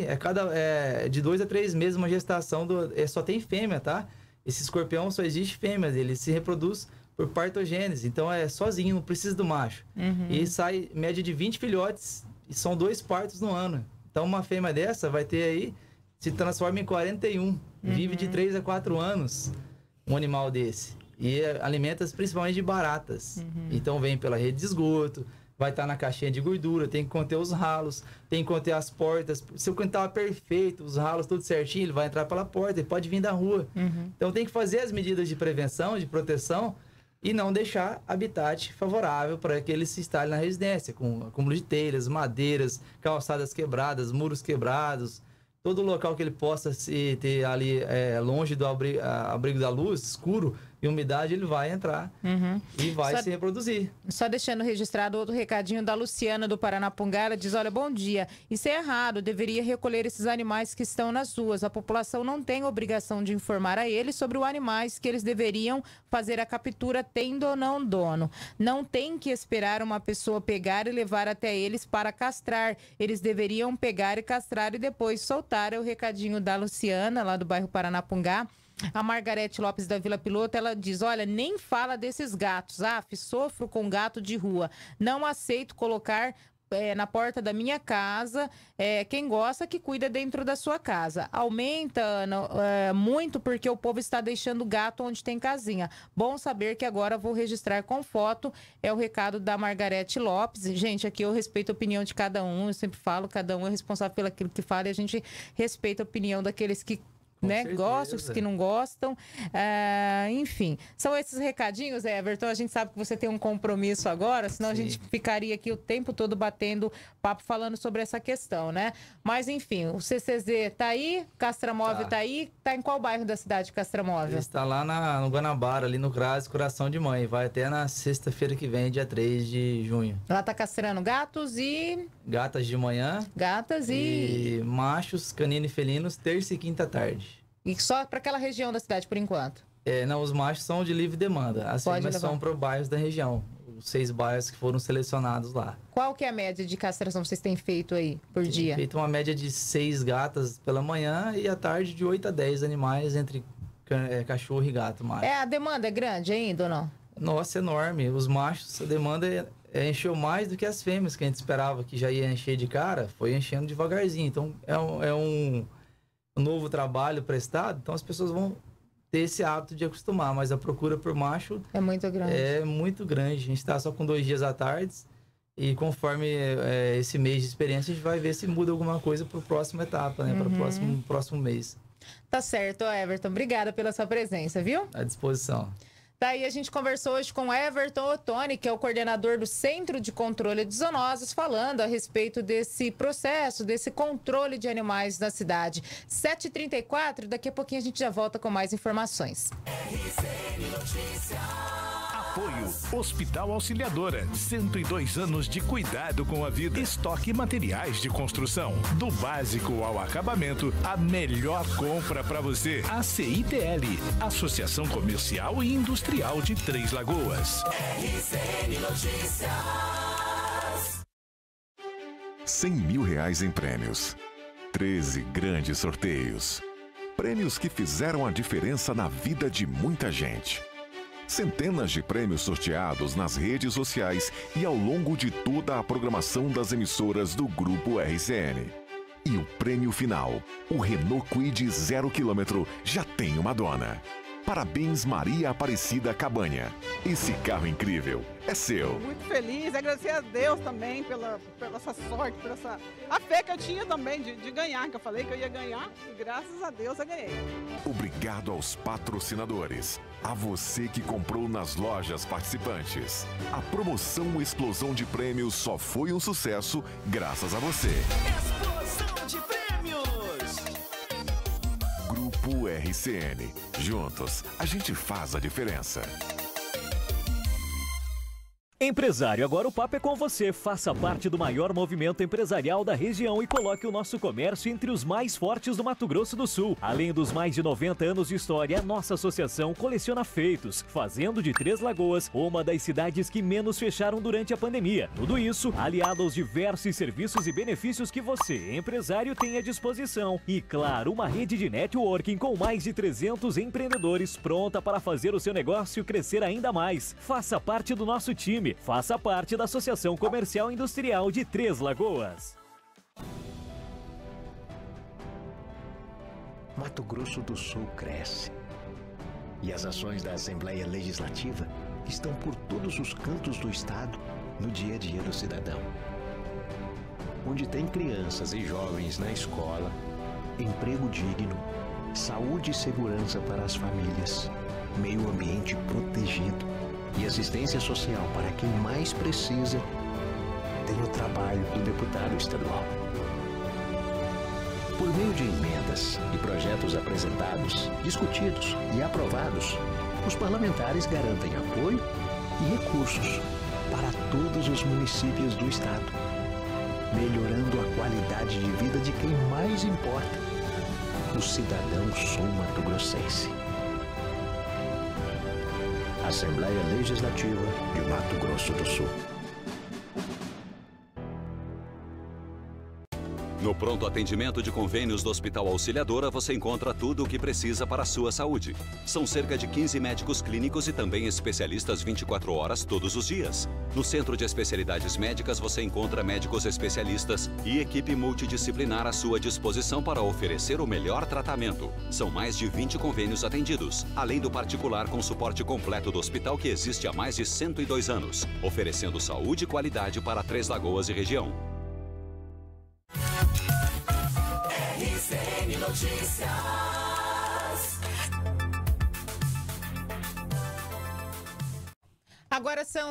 De 2 a 3 meses uma gestação, só tem fêmea, tá? Esse escorpião só existe fêmea, ele se reproduz por partogênese, então é sozinho, não precisa do macho. E sai média de 20 filhotes, e são 2 partos no ano. Então uma fêmea dessa vai ter aí, se transforma em 41, vive de 3 a 4 anos, um animal desse. E alimenta principalmente de baratas. Então vem pela rede de esgoto, vai estar na caixinha de gordura, tem que conter os ralos, tem que conter as portas. Se o quintal é perfeito, os ralos tudo certinho, ele vai entrar pela porta, ele pode vir da rua. Então tem que fazer as medidas de prevenção, de proteção, e não deixar habitat favorável para que ele se instale na residência, com acúmulo de telhas, madeiras, calçadas quebradas, muros quebrados, todo local que ele possa ter ali longe do abrigo da luz, escuro e umidade, ele vai entrar e vai se reproduzir. Só deixando registrado outro recadinho da Luciana do Paranapungá. Ela diz: olha, bom dia, isso é errado, deveria recolher esses animais que estão nas ruas. A população não tem obrigação de informar a eles sobre os animais que eles deveriam fazer a captura, tendo ou não dono. Não tem que esperar uma pessoa pegar e levar até eles para castrar. Eles deveriam pegar e castrar e depois soltar. É o recadinho da Luciana, lá do bairro Paranapungá. A Margarete Lopes da Vila Piloto, ela diz: olha, nem fala desses gatos. Sofro com gato de rua. Não aceito colocar na porta da minha casa. Quem gosta que cuida dentro da sua casa. Aumenta muito porque o povo está deixando gato onde tem casinha. Bom saber que agora vou registrar com foto. É o recado da Margarete Lopes. Gente, aqui eu respeito a opinião de cada um. Eu sempre falo, cada um é responsável pelo aquilo que fala, e a gente respeita a opinião daqueles que gostam, os que não gostam, enfim, são esses recadinhos, Everton. A gente sabe que você tem um compromisso agora, senão a gente ficaria aqui o tempo todo batendo papo falando sobre essa questão, né? Mas enfim, o CCZ tá aí, Castramóvel tá aí, tá em qual bairro da cidade, Castramóvel? Ele está lá no Guanabara, ali no CRAS Coração de Mãe, vai até na sexta-feira que vem, dia 3 de junho. Lá tá castrando gatos e... gatas de manhã. Gatas e machos, canino e felinos, terça e quinta tarde. E só para aquela região da cidade, por enquanto? Não, os machos são de livre demanda. As fêmeas são para bairros da região. Os 6 bairros que foram selecionados lá. Qual que é a média de castração que vocês têm feito aí por dia? Feito uma média de 6 gatas pela manhã e à tarde de 8 a 10 animais entre cachorro e gato macho. A demanda é grande ainda ou não? Nossa, enorme. Os machos, a demanda encheu mais do que as fêmeas, que a gente esperava que já ia encher de cara. Foi enchendo devagarzinho. Então, é um novo trabalho prestado, então as pessoas vão ter esse hábito de acostumar, mas a procura por macho é muito grande. É muito grande. A gente está só com 2 dias à tarde e conforme esse mês de experiência, a gente vai ver se muda alguma coisa para a próxima etapa, né? Para o próximo mês. Tá certo, Everton. Obrigada pela sua presença, viu? À disposição. Daí a gente conversou hoje com Everton Ottoni, que é o coordenador do Centro de Controle de Zoonoses, falando a respeito desse processo, desse controle de animais na cidade. 7h34, daqui a pouquinho a gente já volta com mais informações. RCN Notícias. Apoio Hospital Auxiliadora, 102 anos de cuidado com a vida. Estoque materiais de construção, do básico ao acabamento, a melhor compra para você. ACITL, Associação Comercial e Industrial de Três Lagoas. RCN Notícias. R$100 mil em prêmios. 13 grandes sorteios. Prêmios que fizeram a diferença na vida de muita gente. Centenas de prêmios sorteados nas redes sociais e ao longo de toda a programação das emissoras do Grupo RCN. E o prêmio final, o Renault Kwid 0 km, já tem uma dona. Parabéns, Maria Aparecida Cabanha. Esse carro incrível é seu. Muito feliz, agradecer a Deus também pela essa sorte, a fé que eu tinha também de ganhar, que eu falei que eu ia ganhar e graças a Deus eu ganhei. Obrigado aos patrocinadores, a você que comprou nas lojas participantes. A promoção Explosão de Prêmios só foi um sucesso graças a você. Explosão de prêmios! Grupo RCN. Juntos, a gente faz a diferença. Empresário, agora o papo é com você. Faça parte do maior movimento empresarial da região e coloque o nosso comércio entre os mais fortes do Mato Grosso do Sul. Além dos mais de 90 anos de história, a nossa associação coleciona feitos, fazendo de Três Lagoas uma das cidades que menos fecharam durante a pandemia. Tudo isso aliado aos diversos serviços e benefícios que você, empresário, tem à disposição. E, claro, uma rede de networking com mais de 300 empreendedores pronta para fazer o seu negócio crescer ainda mais. Faça parte do nosso time. Faça parte da Associação Comercial e Industrial de Três Lagoas. Mato Grosso do Sul cresce. E as ações da Assembleia Legislativa estão por todos os cantos do estado no dia a dia do cidadão. Onde tem crianças e jovens na escola, emprego digno, saúde e segurança para as famílias, meio ambiente protegido, e assistência social para quem mais precisa, tem o trabalho do deputado estadual. Por meio de emendas e projetos apresentados, discutidos e aprovados, os parlamentares garantem apoio e recursos para todos os municípios do estado, melhorando a qualidade de vida de quem mais importa, o cidadão sul-mato-grossense. Assembleia Legislativa de Mato Grosso do Sul. No pronto atendimento de convênios do Hospital Auxiliadora, você encontra tudo o que precisa para a sua saúde. São cerca de 15 médicos clínicos e também especialistas 24 horas todos os dias. No Centro de Especialidades Médicas, você encontra médicos especialistas e equipe multidisciplinar à sua disposição para oferecer o melhor tratamento. São mais de 20 convênios atendidos, além do particular com suporte completo do hospital que existe há mais de 102 anos, oferecendo saúde e qualidade para Três Lagoas e região. RCN Notícias. Agora são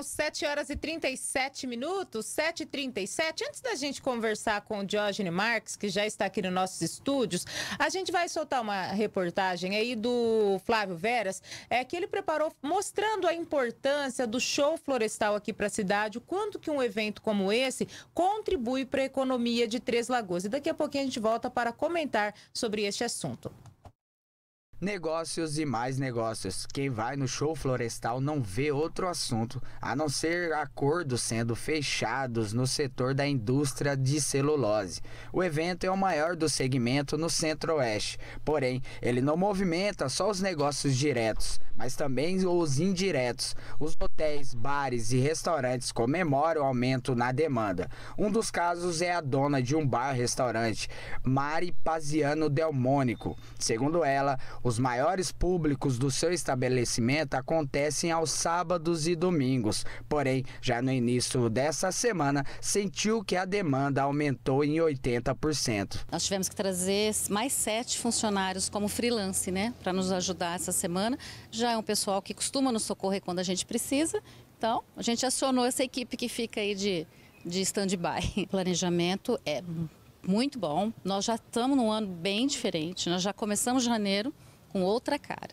7h37, 7h37. Antes da gente conversar com o Diógenes Marques, que já está aqui nos nossos estúdios, a gente vai soltar uma reportagem aí do Flávio Veras, que ele preparou mostrando a importância do show florestal aqui para a cidade, o quanto que um evento como esse contribui para a economia de Três Lagoas. E daqui a pouquinho a gente volta para comentar sobre este assunto. Negócios e mais negócios. Quem vai no show florestal não vê outro assunto, a não ser acordos sendo fechados no setor da indústria de celulose. O evento é o maior do segmento no Centro-Oeste, porém, ele não movimenta só os negócios diretos, mas também os indiretos. Os hotéis, bares e restaurantes comemoram o aumento na demanda. Um dos casos é a dona de um bar-restaurante, Mari Paziano Delmônico. Segundo ela, os maiores públicos do seu estabelecimento acontecem aos sábados e domingos. Porém, já no início dessa semana, sentiu que a demanda aumentou em 80%. Nós tivemos que trazer mais 7 funcionários como freelance, né, para nos ajudar essa semana. Já é um pessoal que costuma nos socorrer quando a gente precisa. Então, a gente acionou essa equipe que fica aí de stand-by. O planejamento é muito bom. Nós já estamos num ano bem diferente. Nós já começamos janeiro com outra cara.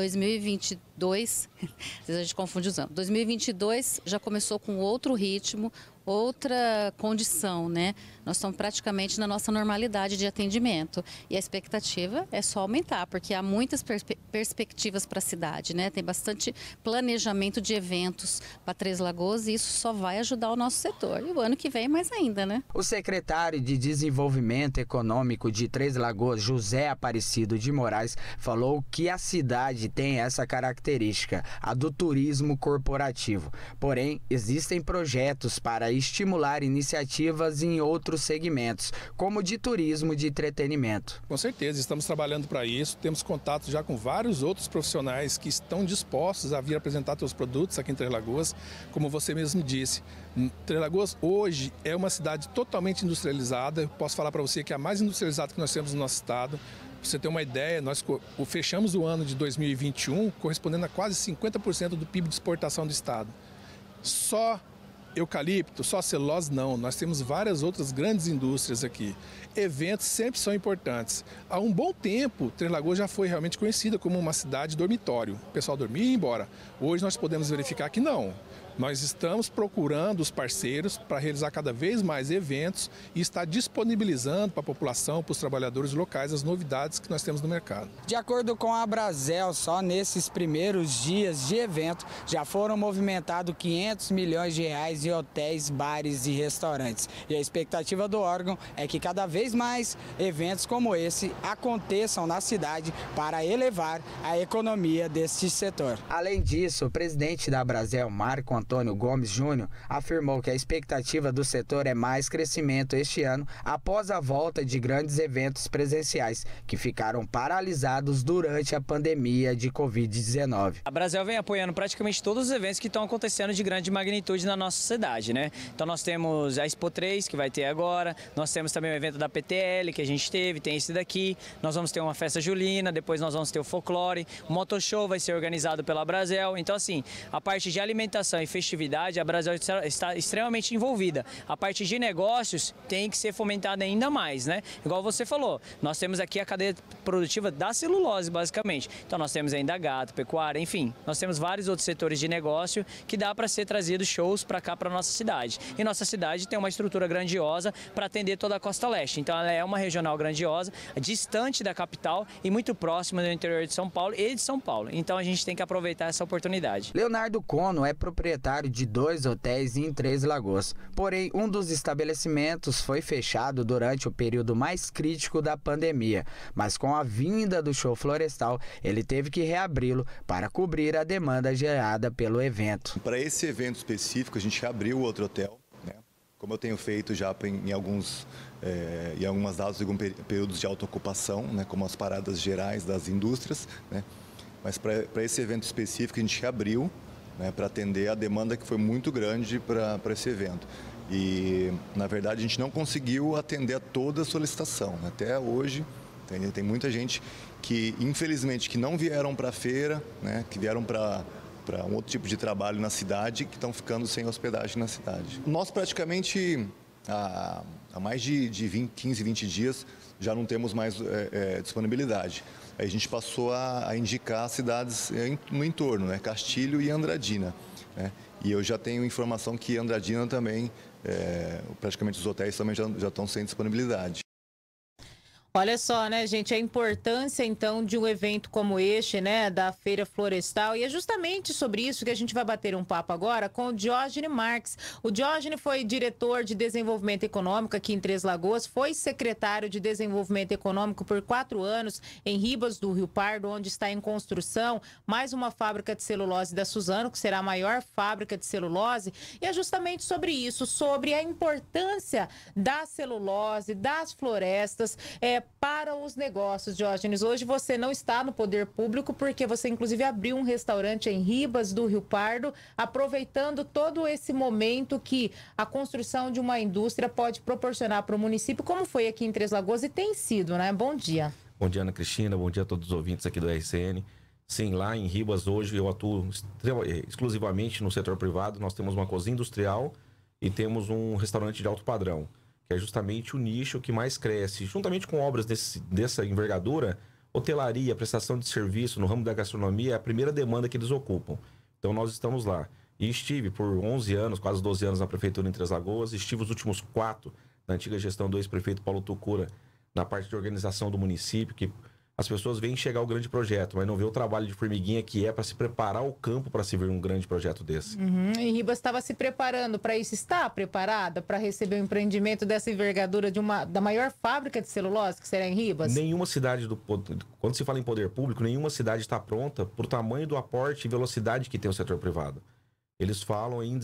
2022, às vezes a gente confunde os anos. 2022 já começou com outro ritmo, outra condição, né? Nós estamos praticamente na nossa normalidade de atendimento e a expectativa é só aumentar, porque há muitas perspectivas para a cidade, né? Tem bastante planejamento de eventos para Três Lagoas e isso só vai ajudar o nosso setor. E o ano que vem mais ainda, né? O secretário de Desenvolvimento Econômico de Três Lagoas, José Aparecido de Moraes, falou que a cidade tem essa característica, a do turismo corporativo. Porém, existem projetos para estimular iniciativas em outros segmentos, como de turismo de entretenimento. Com certeza, estamos trabalhando para isso, temos contato já com vários outros profissionais que estão dispostos a vir apresentar seus produtos aqui em Três Lagoas, como você mesmo disse. Três Lagoas hoje é uma cidade totalmente industrializada, eu posso falar para você que é a mais industrializada que nós temos no nosso estado. Para você ter uma ideia, nós fechamos o ano de 2021 correspondendo a quase 50% do PIB de exportação do estado. Só eucalipto, só celulose não, nós temos várias outras grandes indústrias aqui. Eventos sempre são importantes. Há um bom tempo, Três Lagoas já foi realmente conhecida como uma cidade dormitório. O pessoal dormia e ia embora. Hoje nós podemos verificar que não. Nós estamos procurando os parceiros para realizar cada vez mais eventos e estar disponibilizando para a população, para os trabalhadores locais, as novidades que nós temos no mercado. De acordo com a Brasel, só nesses primeiros dias de evento já foram movimentados 500 milhões de reais em hotéis, bares e restaurantes. E a expectativa do órgão é que cada vez mais eventos como esse aconteçam na cidade para elevar a economia deste setor. Além disso, o presidente da Brasel, Marco Antônio Gomes Júnior, afirmou que a expectativa do setor é mais crescimento este ano após a volta de grandes eventos presenciais que ficaram paralisados durante a pandemia de Covid-19. A Brasel vem apoiando praticamente todos os eventos que estão acontecendo de grande magnitude na nossa cidade, né? Então nós temos a Expo 3, que vai ter agora, nós temos também o evento da PTL, que a gente teve, tem esse daqui, nós vamos ter uma festa julina, depois nós vamos ter o folclore, o Motoshow vai ser organizado pela Brasel. Então assim, a parte de alimentação e festividade, a Brasel está extremamente envolvida. A parte de negócios tem que ser fomentada ainda mais, né? Igual você falou, nós temos aqui a cadeia produtiva da celulose, basicamente. Então nós temos ainda gado, pecuária, enfim, nós temos vários outros setores de negócio que dá para ser trazido shows para cá, para nossa cidade. E nossa cidade tem uma estrutura grandiosa para atender toda a Costa Leste. Então ela é uma regional grandiosa, distante da capital e muito próxima do interior de São Paulo e de São Paulo. Então a gente tem que aproveitar essa oportunidade. Leonardo Cono é proprietário de 2 hotéis em Três Lagoas. Porém, um dos estabelecimentos foi fechado durante o período mais crítico da pandemia. Mas com a vinda do show florestal, ele teve que reabri-lo para cobrir a demanda gerada pelo evento. Para esse evento específico, a gente abriu outro hotel, né? Como eu tenho feito já em algumas datas, em alguns períodos de alta ocupação, né? Como as paradas gerais das indústrias, né? Mas para esse evento específico, a gente abriu, né? Para atender a demanda que foi muito grande para esse evento. E, na verdade, a gente não conseguiu atender a toda a solicitação, né? Até hoje, tem muita gente que, infelizmente, que não vieram para a feira, né? Que vieram para um outro tipo de trabalho na cidade, que estão ficando sem hospedagem na cidade. Nós praticamente, há mais de 15, 20 dias, já não temos mais disponibilidade. Aí a gente passou a indicar cidades no entorno, né? Castilho e Andradina, né? E eu já tenho informação que Andradina também, praticamente os hotéis também já estão sem disponibilidade. Olha só, né, gente, a importância, então, de um evento como este, né, da Feira Florestal. E é justamente sobre isso que a gente vai bater um papo agora com o Diógenes Marques. O Diógenes foi diretor de Desenvolvimento Econômico aqui em Três Lagoas, foi secretário de Desenvolvimento Econômico por 4 anos em Ribas do Rio Pardo, onde está em construção mais uma fábrica de celulose da Suzano, que será a maior fábrica de celulose. E é justamente sobre isso, sobre a importância da celulose, das florestas, para os negócios, Diógenes. Hoje você não está no poder público porque você inclusive abriu um restaurante em Ribas do Rio Pardo, aproveitando todo esse momento que a construção de uma indústria pode proporcionar para o município, como foi aqui em Três Lagoas e tem sido, né? Bom dia. Bom dia, Ana Cristina. Bom dia a todos os ouvintes aqui do RCN. Sim, lá em Ribas hoje eu atuo exclusivamente no setor privado. Nós temos uma cozinha industrial e temos um restaurante de alto padrão, que é justamente o nicho que mais cresce. Juntamente com obras dessa envergadura, hotelaria, prestação de serviço no ramo da gastronomia é a primeira demanda que eles ocupam. Então nós estamos lá. E estive por 11 anos, quase 12 anos na Prefeitura em Três Lagoas, estive os últimos 4 na antiga gestão do ex-prefeito Paulo Tucura, na parte de organização do município, que as pessoas veem chegar o grande projeto, mas não vê o trabalho de formiguinha que é para se preparar o campo para se ver um grande projeto desse. E Ribas estava se preparando para isso, está preparada para receber um empreendimento dessa envergadura da maior fábrica de celulose que será em Ribas? Nenhuma cidade, quando se fala em poder público, nenhuma cidade está pronta para o tamanho do aporte e velocidade que tem o setor privado. Eles falam em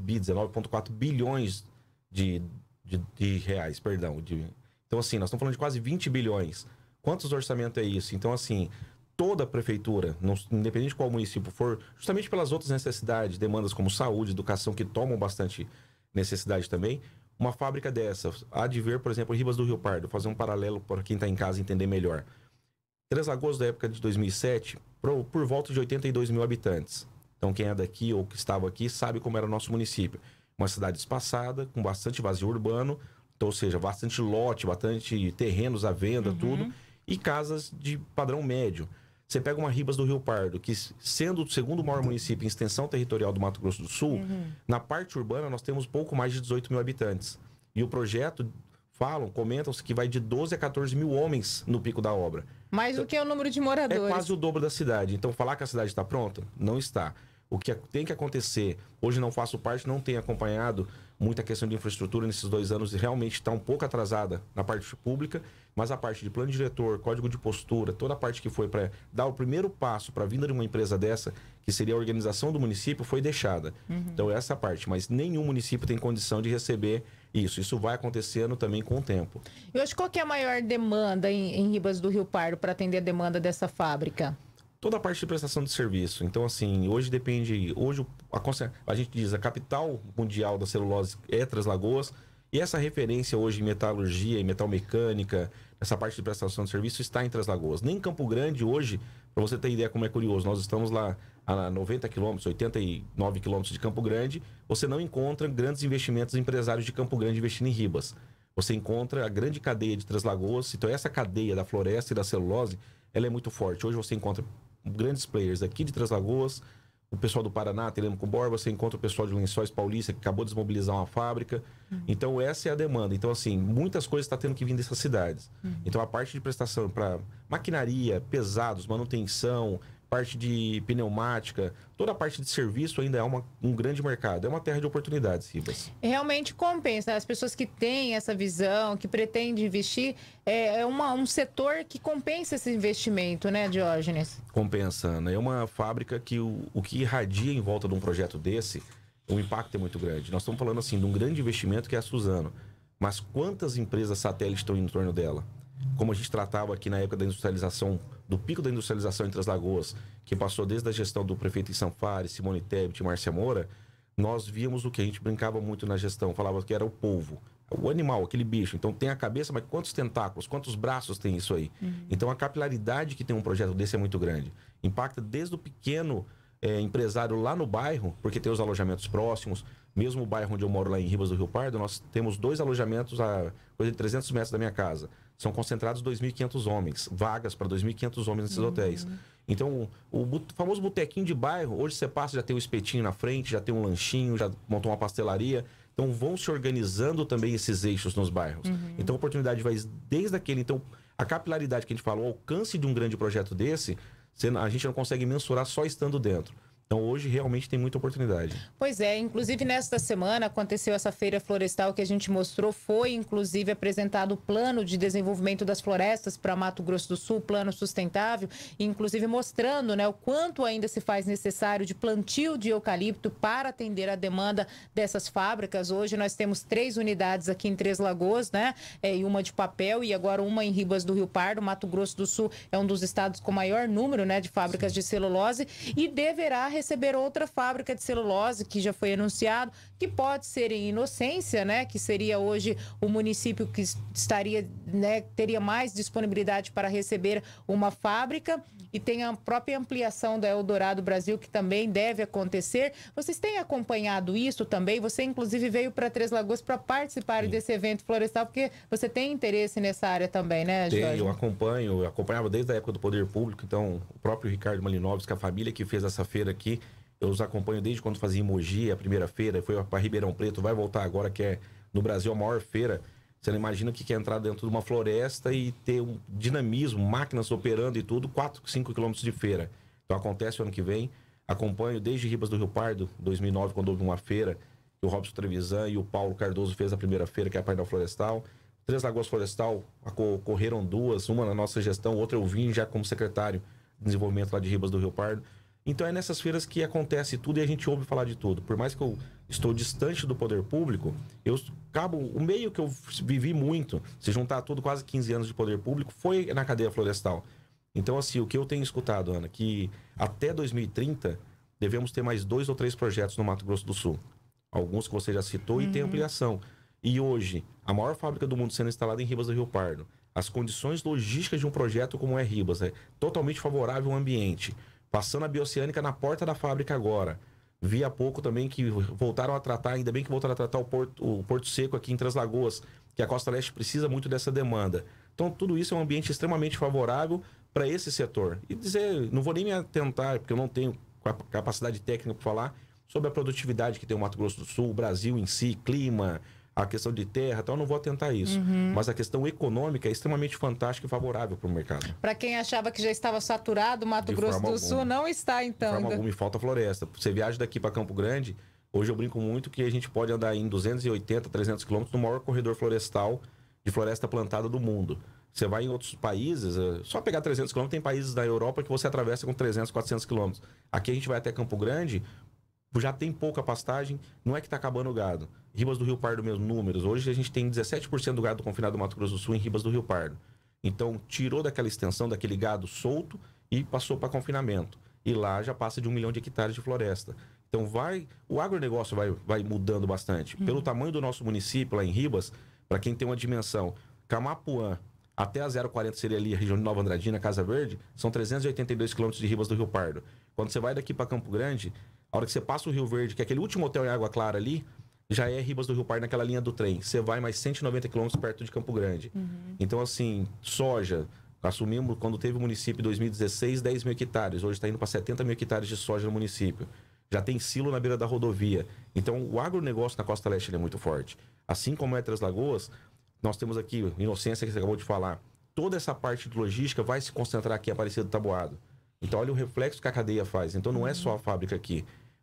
19,4 bilhões de reais, perdão. Então assim, nós estamos falando de quase 20 bilhões. Quantos orçamento é isso? Então, assim, toda a prefeitura, independente de qual município for, justamente pelas outras necessidades, demandas como saúde, educação, que tomam bastante necessidade também, uma fábrica dessa, há de ver, por exemplo, Ribas do Rio Pardo, fazer um paralelo para quem está em casa entender melhor. Três Lagoas, da época de 2007, por volta de 82 mil habitantes. Então, quem é daqui ou que estava aqui sabe como era o nosso município. Uma cidade espaçada, com bastante vazio urbano, então, ou seja, bastante lote, bastante terrenos à venda, tudo, e casas de padrão médio. Você pega uma Ribas do Rio Pardo, que sendo o segundo maior município em extensão territorial do Mato Grosso do Sul, na parte urbana nós temos pouco mais de 18 mil habitantes. E o projeto, comentam-se que vai de 12 a 14 mil homens no pico da obra. Mais do que o número de moradores. É quase o dobro da cidade. Então, falar que a cidade está pronta? Não está. O que tem que acontecer, hoje não faço parte, não tenho acompanhado muita questão de infraestrutura nesses 2 anos e realmente está um pouco atrasada na parte pública, mas a parte de plano diretor, código de postura, toda a parte que foi para dar o primeiro passo para a vinda de uma empresa dessa, que seria a organização do município, foi deixada. Então essa parte, mas nenhum município tem condição de receber isso. Isso vai acontecendo também com o tempo. E hoje qual que é a maior demanda em Ribas do Rio Pardo para atender a demanda dessa fábrica? Toda a parte de prestação de serviço. Então, assim, hoje depende... Hoje a gente diz a capital mundial da celulose é Três Lagoas. E essa referência hoje em metalurgia e metalmecânica, essa parte de prestação de serviço está em Três Lagoas. Nem em Campo Grande hoje, para você ter ideia como é curioso, nós estamos lá a 90 quilômetros, 89 quilômetros de Campo Grande. Você não encontra grandes investimentos empresários de Campo Grande investindo em Ribas. Você encontra a grande cadeia de Três Lagoas. Então, essa cadeia da floresta e da celulose, ela é muito forte. Hoje você encontra grandes players aqui de Três Lagoas, o pessoal do Paraná, Telêmaco Borba, você encontra o pessoal de Lençóis Paulista, que acabou de desmobilizar uma fábrica. Então, essa é a demanda. Então, assim, muitas coisas estão tendo que vir dessas cidades. Então, a parte de prestação para maquinaria, pesados, manutenção, parte de pneumática, toda a parte de serviço ainda é um grande mercado. É uma terra de oportunidades, Ribas. Realmente compensa. As pessoas que têm essa visão, que pretendem investir, é um setor que compensa esse investimento, né, Diógenes? Compensa, Ana. É uma fábrica que o que irradia em volta de um projeto desse, o impacto é muito grande. Nós estamos falando, assim, de um grande investimento que é a Suzano. Mas quantas empresas satélites estão em torno dela? Como a gente tratava aqui na época da industrialização, do pico da industrialização em Três Lagoas, que passou desde a gestão do prefeito Sanfari, Simone Tebet e Márcia Moura, nós víamos o que a gente brincava muito na gestão, falava que era o polvo, o animal, aquele bicho. Então tem a cabeça, mas quantos tentáculos, quantos braços tem isso aí? Então a capilaridade que tem um projeto desse é muito grande. Impacta desde o pequeno empresário lá no bairro, porque tem os alojamentos próximos. Mesmo o bairro onde eu moro, lá em Ribas do Rio Pardo, nós temos 2 alojamentos a coisa de 300 metros da minha casa. São concentrados 2.500 homens, vagas para 2.500 homens nesses hotéis. Então, o famoso botequinho de bairro, hoje você passa, já tem um espetinho na frente, já tem um lanchinho, já montou uma pastelaria. Então, vão se organizando também esses eixos nos bairros. Então, a oportunidade vai desde aquele... Então, a capilaridade que a gente fala, o alcance de um grande projeto desse, a gente não consegue mensurar só estando dentro. Então, hoje, realmente tem muita oportunidade. Pois é, inclusive nesta semana aconteceu essa feira florestal que a gente mostrou, foi inclusive apresentado o plano de desenvolvimento das florestas para Mato Grosso do Sul, plano sustentável, inclusive mostrando, né, o quanto ainda se faz necessário de plantio de eucalipto para atender a demanda dessas fábricas. Hoje nós temos 3 unidades aqui em Três Lagoas, né, e uma de papel e agora uma em Ribas do Rio Pardo. Mato Grosso do Sul é um dos estados com maior número, né, de fábricas de celulose e deverá receber outra fábrica de celulose que já foi anunciado, que pode ser em Inocência, né, que seria hoje o município que estaria, né, teria mais disponibilidade para receber uma fábrica, e tem a própria ampliação da Eldorado Brasil, que também deve acontecer. Vocês têm acompanhado isso também? Você, inclusive, veio para Três Lagoas para participar desse evento florestal, porque você tem interesse nessa área também, né, Jorge? Eu acompanhava desde a época do Poder Público. Então, o próprio Ricardo Malinovski, a família que fez essa feira aqui, eu os acompanho desde quando fazia em Mogi, a primeira feira, foi para Ribeirão Preto, vai voltar agora, que é no Brasil a maior feira. Você não imagina o que é entrar dentro de uma floresta e ter um dinamismo, máquinas operando e tudo, 4, 5 quilômetros de feira. Então acontece o ano que vem. Acompanho desde Ribas do Rio Pardo, 2009, quando houve uma feira, que o Robson Trevisan e o Paulo Cardoso fez a primeira feira, que é a Painel Florestal. Três Lagoas Florestal, ocorreram 2, uma na nossa gestão, outra eu vim já como secretário de desenvolvimento lá de Ribas do Rio Pardo. Então é nessas feiras que acontece tudo e a gente ouve falar de tudo. Por mais que eu estou distante do poder público, o meio que eu vivi muito, se juntar tudo, quase 15 anos de poder público, foi na cadeia florestal. Então, assim, o que eu tenho escutado, Ana, que até 2030 devemos ter mais 2 ou 3 projetos no Mato Grosso do Sul. Alguns que você já citou e tem ampliação. E hoje, a maior fábrica do mundo sendo instalada em Ribas do Rio Pardo. As condições logísticas de um projeto como é Ribas, é totalmente favorável ao ambiente. Passando a bioceânica na porta da fábrica agora. Vi há pouco também que voltaram a tratar, ainda bem que voltaram a tratar o Porto Seco aqui em Três Lagoas, que a Costa Leste precisa muito dessa demanda. Então, tudo isso é um ambiente extremamente favorável para esse setor. E dizer, não vou nem me atentar, porque eu não tenho capacidade técnica para falar sobre a produtividade que tem o Mato Grosso do Sul, o Brasil em si, clima, a questão de terra, então eu não vou atentar a isso. Mas a questão econômica é extremamente fantástica e favorável para o mercado. Para quem achava que já estava saturado, o Mato Grosso do Sul não está, então. De forma alguma, e falta floresta. Você viaja daqui para Campo Grande, hoje eu brinco muito que a gente pode andar em 280, 300 quilômetros no maior corredor florestal de floresta plantada do mundo. Você vai em outros países, só pegar 300 quilômetros, tem países da Europa que você atravessa com 300, 400 quilômetros. Aqui a gente vai até Campo Grande, já tem pouca pastagem, não é que está acabando o gado. Ribas do Rio Pardo, mesmo números. Hoje a gente tem 17% do gado confinado do Mato Grosso do Sul em Ribas do Rio Pardo. Então, tirou daquela extensão, daquele gado solto e passou para confinamento. E lá já passa de 1 milhão de hectares de floresta. Então, o agronegócio vai mudando bastante. Pelo tamanho do nosso município, lá em Ribas, para quem tem uma dimensão, Camapuã até a 040 seria ali a região de Nova Andradina, Casa Verde, são 382 quilômetros de Ribas do Rio Pardo. Quando você vai daqui para Campo Grande, a hora que você passa o Rio Verde, que é aquele último hotel em Água Clara ali, já é Ribas do Rio Pardo naquela linha do trem. Você vai mais 190 quilômetros perto de Campo Grande. Então, assim, soja, assumimos quando teve o município em 2016, 10 mil hectares. Hoje está indo para 70 mil hectares de soja no município. Já tem silo na beira da rodovia. Então, o agronegócio na Costa Leste é muito forte. Assim como é Três Lagoas, nós temos aqui, Inocência, que você acabou de falar, toda essa parte de logística vai se concentrar aqui em Aparecida do Taboado. Então, olha o reflexo que a cadeia faz. Então, não é só a fábrica aqui.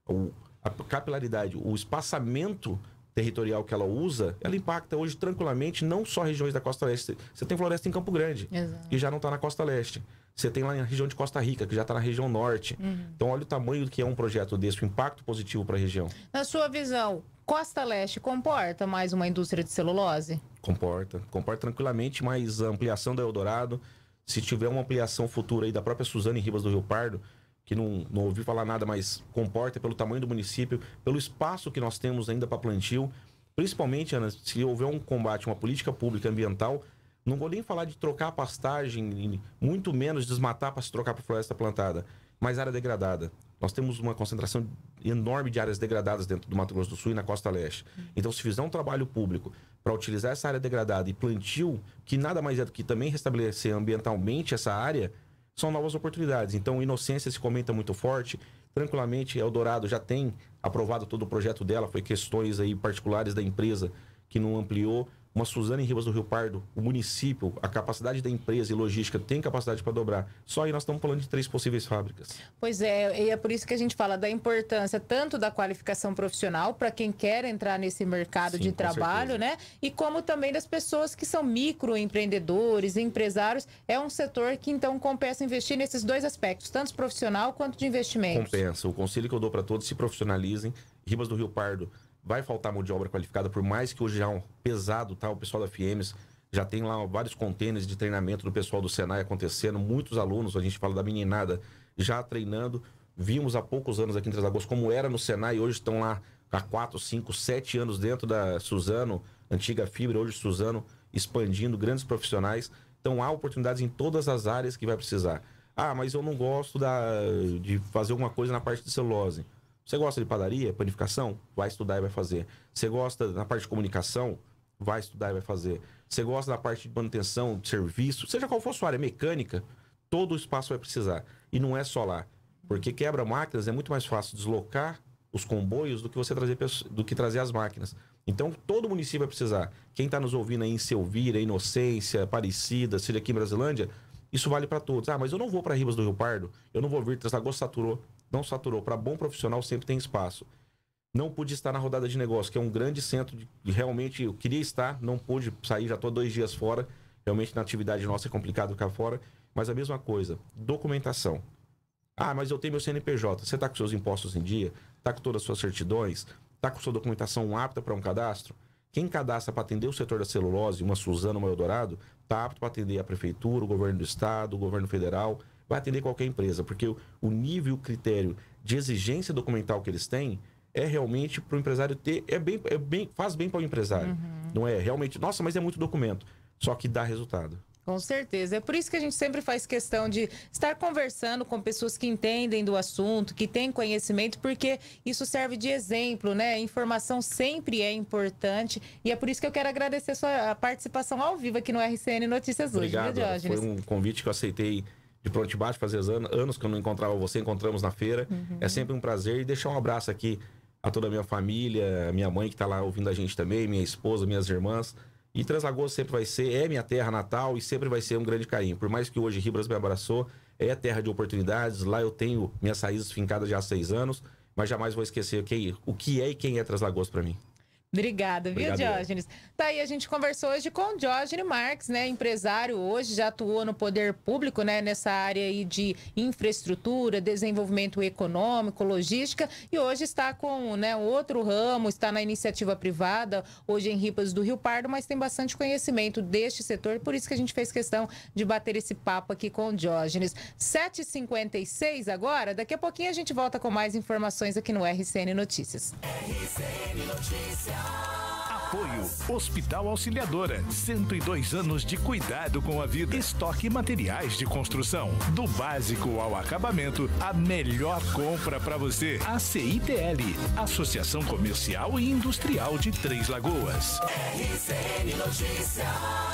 A capilaridade, o espaçamento territorial que ela usa, ela impacta hoje tranquilamente não só regiões da Costa Leste. Você tem floresta em Campo Grande, que já não está na Costa Leste. Você tem lá na região de Costa Rica, que já está na região norte. Então, olha o tamanho que é um projeto desse, o impacto positivo para a região. Na sua visão, Costa Leste comporta mais uma indústria de celulose? Comporta tranquilamente, mas a ampliação da Eldorado, se tiver uma ampliação futura aí da própria Suzano em Ribas do Rio Pardo, que não ouvi falar nada, mas comporta pelo tamanho do município, pelo espaço que nós temos ainda para plantio. Principalmente, Ana, se houver um combate, uma política pública ambiental, não vou nem falar de trocar a pastagem, muito menos desmatar para se trocar para floresta plantada, mas área degradada. Nós temos uma concentração enorme de áreas degradadas dentro do Mato Grosso do Sul e na Costa Leste. Então, se fizer um trabalho público para utilizar essa área degradada e plantio, que nada mais é do que também restabelecer ambientalmente essa área, são novas oportunidades. Então, Inocência se comenta muito forte. Tranquilamente, Eldorado já tem aprovado todo o projeto dela. Foi questões aí particulares da empresa que não ampliou. Uma Suzano em Ribas do Rio Pardo, o município, a capacidade da empresa e logística tem capacidade para dobrar. Só aí nós estamos falando de 3 possíveis fábricas. Pois é, e é por isso que a gente fala da importância tanto da qualificação profissional para quem quer entrar nesse mercado de trabalho, né? E como também das pessoas que são microempreendedores, empresários. É um setor que então compensa investir nesses 2 aspectos, tanto profissional quanto de investimento. Compensa. O conselho que eu dou para todos, se profissionalizem. Ribas do Rio Pardo vai faltar mão de obra qualificada, por mais que hoje já é um pesado, tá? O pessoal da FIEMES já tem lá vários contêineres de treinamento do pessoal do Senai acontecendo, muitos alunos, a gente fala da meninada, já treinando. Vimos há poucos anos aqui em Três Lagoas como era no Senai, hoje estão lá há 4, 5, 7 anos dentro da Suzano, antiga Fibra, hoje Suzano, expandindo, grandes profissionais. Então há oportunidades em todas as áreas que vai precisar. Ah, mas eu não gosto de fazer alguma coisa na parte de celulose. Você gosta de padaria, panificação? Vai estudar e vai fazer. Você gosta na parte de comunicação? Vai estudar e vai fazer. Você gosta da parte de manutenção, de serviço? Seja qual for a sua área, mecânica, todo o espaço vai precisar. E não é só lá. Porque quebra-máquinas é muito mais fácil deslocar os comboios do que trazer as máquinas. Então, todo município vai precisar. Quem está nos ouvindo aí em Selvíria, Inocência, Aparecida, seja aqui em Brasilândia, isso vale para todos. Ah, mas eu não vou para Ribas do Rio Pardo, eu não vou vir, Três Lagoas saturou. Não saturou. Para bom profissional sempre tem espaço. Não pude estar na rodada de negócio, que é um grande centro de realmente eu queria estar, não pude sair, já estou 2 dias fora. Realmente na atividade nossa é complicado ficar fora. Mas a mesma coisa, documentação. Ah, mas eu tenho meu CNPJ. Você está com seus impostos em dia? Está com todas as suas certidões? Está com sua documentação apta para um cadastro? Quem cadastra para atender o setor da celulose, uma Suzano, uma Eldorado, está apto para atender a prefeitura, o governo do estado, o governo federal. Vai atender qualquer empresa, porque o nível e o critério de exigência documental que eles têm é realmente para o empresário ter, faz bem para o empresário. Não é realmente, nossa, mas é muito documento, só que dá resultado. Com certeza. É por isso que a gente sempre faz questão de estar conversando com pessoas que entendem do assunto, que têm conhecimento, porque isso serve de exemplo, né? A informação sempre é importante e é por isso que eu quero agradecer a sua participação ao vivo aqui no RCN Notícias hoje. Obrigado, foi um convite que eu aceitei de pronto e baixo, fazia anos que eu não encontrava você, encontramos na feira. É sempre um prazer. E deixar um abraço aqui a toda a minha família, minha mãe que está lá ouvindo a gente também, minha esposa, minhas irmãs. E Três Lagoas sempre vai ser, é minha terra natal e sempre vai ser um grande carinho. Por mais que hoje Ribras me abraçou, é terra de oportunidades. Lá eu tenho minhas raízes fincadas já há 6 anos, mas jamais vou esquecer o que é e quem é Três Lagoas para mim. Obrigada, viu, Obrigado, Diógenes? Tá aí, a gente conversou hoje com o Diógenes Marques, né? Empresário hoje, já atuou no poder público, né? Nessa área aí de infraestrutura, desenvolvimento econômico, logística, e hoje está com, né, outro ramo, está na iniciativa privada, hoje em Ribas do Rio Pardo, mas tem bastante conhecimento deste setor, por isso que a gente fez questão de bater esse papo aqui com o Diógenes. 7h56 agora, daqui a pouquinho a gente volta com mais informações aqui no RCN Notícias. RCN Notícias. Apoio Hospital Auxiliadora, 102 anos de cuidado com a vida. Estoque materiais de construção, do básico ao acabamento, a melhor compra para você. ACITL, Associação Comercial e Industrial de Três Lagoas. RCN Notícias.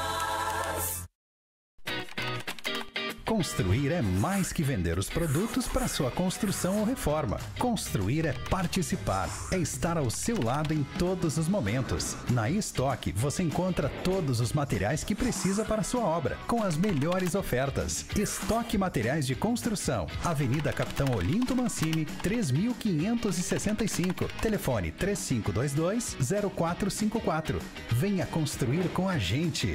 Construir é mais que vender os produtos para sua construção ou reforma. Construir é participar, é estar ao seu lado em todos os momentos. Na Estoque você encontra todos os materiais que precisa para sua obra, com as melhores ofertas. Estoque Materiais de Construção, Avenida Capitão Olinto Mancini, 3565. Telefone 3522-0454. Venha construir com a gente.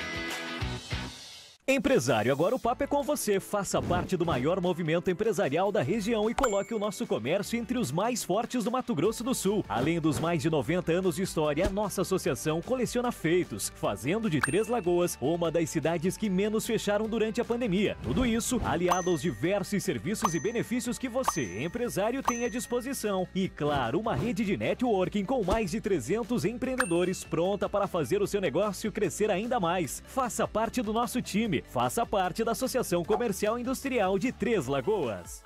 Empresário, agora o papo é com você. Faça parte do maior movimento empresarial da região e coloque o nosso comércio entre os mais fortes do Mato Grosso do Sul. Além dos mais de 90 anos de história, a nossa associação coleciona feitos, fazendo de Três Lagoas uma das cidades que menos fecharam durante a pandemia. Tudo isso aliado aos diversos serviços e benefícios que você, empresário, tem à disposição. E, claro, uma rede de networking com mais de 300 empreendedores pronta para fazer o seu negócio crescer ainda mais. Faça parte do nosso time. Faça parte da Associação Comercial e Industrial de Três Lagoas.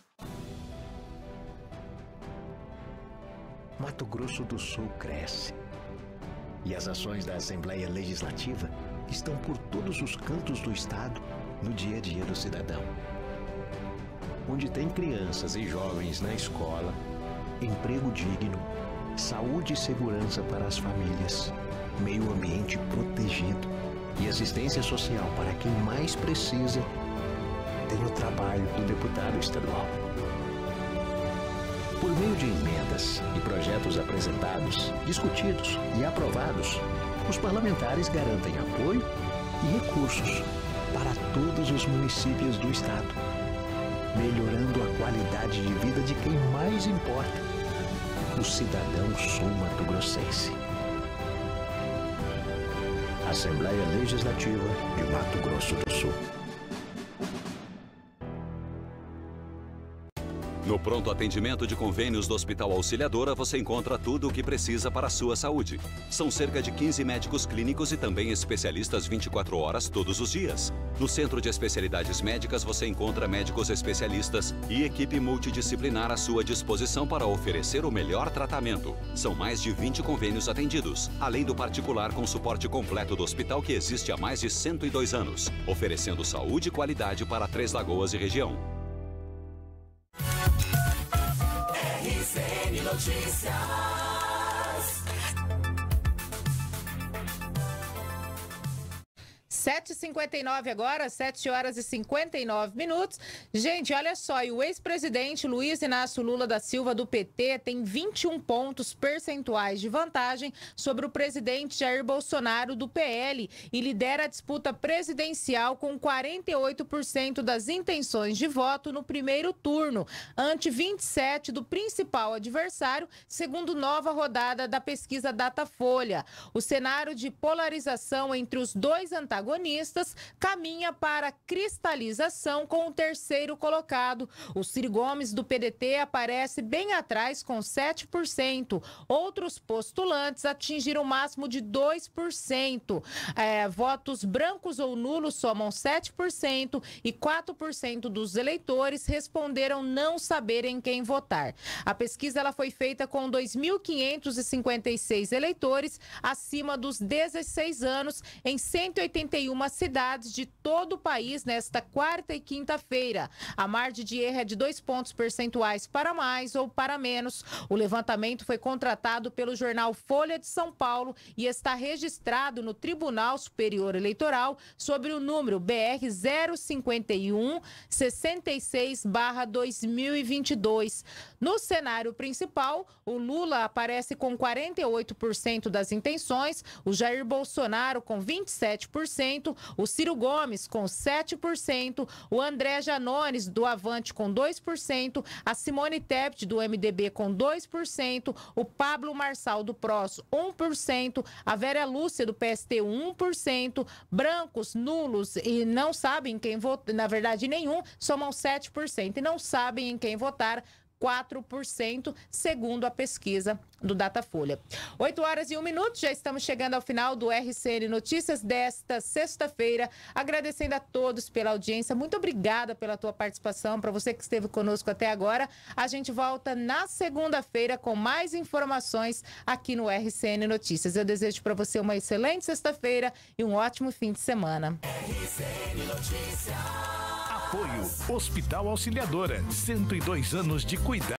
Mato Grosso do Sul cresce. E as ações da Assembleia Legislativa estão por todos os cantos do estado no dia a dia do cidadão. Onde tem crianças e jovens na escola, emprego digno, saúde e segurança para as famílias, meio ambiente protegido e assistência social para quem mais precisa, tem o trabalho do deputado estadual. Por meio de emendas e projetos apresentados, discutidos e aprovados, os parlamentares garantem apoio e recursos para todos os municípios do estado, melhorando a qualidade de vida de quem mais importa, o cidadão sul-mato-grossense. Assembleia Legislativa de Mato Grosso do Sul. No pronto atendimento de convênios do Hospital Auxiliadora, você encontra tudo o que precisa para a sua saúde. São cerca de 15 médicos clínicos e também especialistas 24 horas todos os dias. No Centro de Especialidades Médicas, você encontra médicos especialistas e equipe multidisciplinar à sua disposição para oferecer o melhor tratamento. São mais de 20 convênios atendidos, além do particular com suporte completo do hospital que existe há mais de 102 anos, oferecendo saúde e qualidade para Três Lagoas e região. RCN Notícias. 7h59 agora, 7h59. Gente, olha só, e o ex-presidente Luiz Inácio Lula da Silva, do PT, tem 21 pontos percentuais de vantagem sobre o presidente Jair Bolsonaro, do PL, e lidera a disputa presidencial com 48% das intenções de voto no primeiro turno, ante 27% do principal adversário, segundo nova rodada da pesquisa Datafolha. O cenário de polarização entre os dois antagonistas caminha para cristalização com o terceiro colocado. O Ciro Gomes, do PDT, aparece bem atrás com 7%. Outros postulantes atingiram o máximo de 2%. Votos brancos ou nulos somam 7% e 4% dos eleitores responderam não saberem quem votar. A pesquisa ela foi feita com 2.556 eleitores acima dos 16 anos em 181 41 cidades de todo o país nesta quarta e quinta-feira. A margem de erro é de 2 pontos percentuais para mais ou para menos. O levantamento foi contratado pelo jornal Folha de São Paulo e está registrado no Tribunal Superior Eleitoral sobre o número BR 051 66/2022. No cenário principal, o Lula aparece com 48% das intenções, o Jair Bolsonaro com 27%, o Ciro Gomes com 7%, o André Janones do Avante com 2%, a Simone Tebet do MDB com 2%, o Pablo Marçal do PROS 1%, a Vera Lúcia do PST 1%, brancos, nulos e não sabem quem votar, na verdade nenhum, somam 7% e não sabem em quem votar, 4%, segundo a pesquisa do Datafolha. 8h01, já estamos chegando ao final do RCN Notícias desta sexta-feira. Agradecendo a todos pela audiência. Muito obrigada pela tua participação, para você que esteve conosco até agora. A gente volta na segunda-feira com mais informações aqui no RCN Notícias. Eu desejo para você uma excelente sexta-feira e um ótimo fim de semana. RCN Notícias. Apoio Hospital Auxiliadora, 102 anos de cuidado.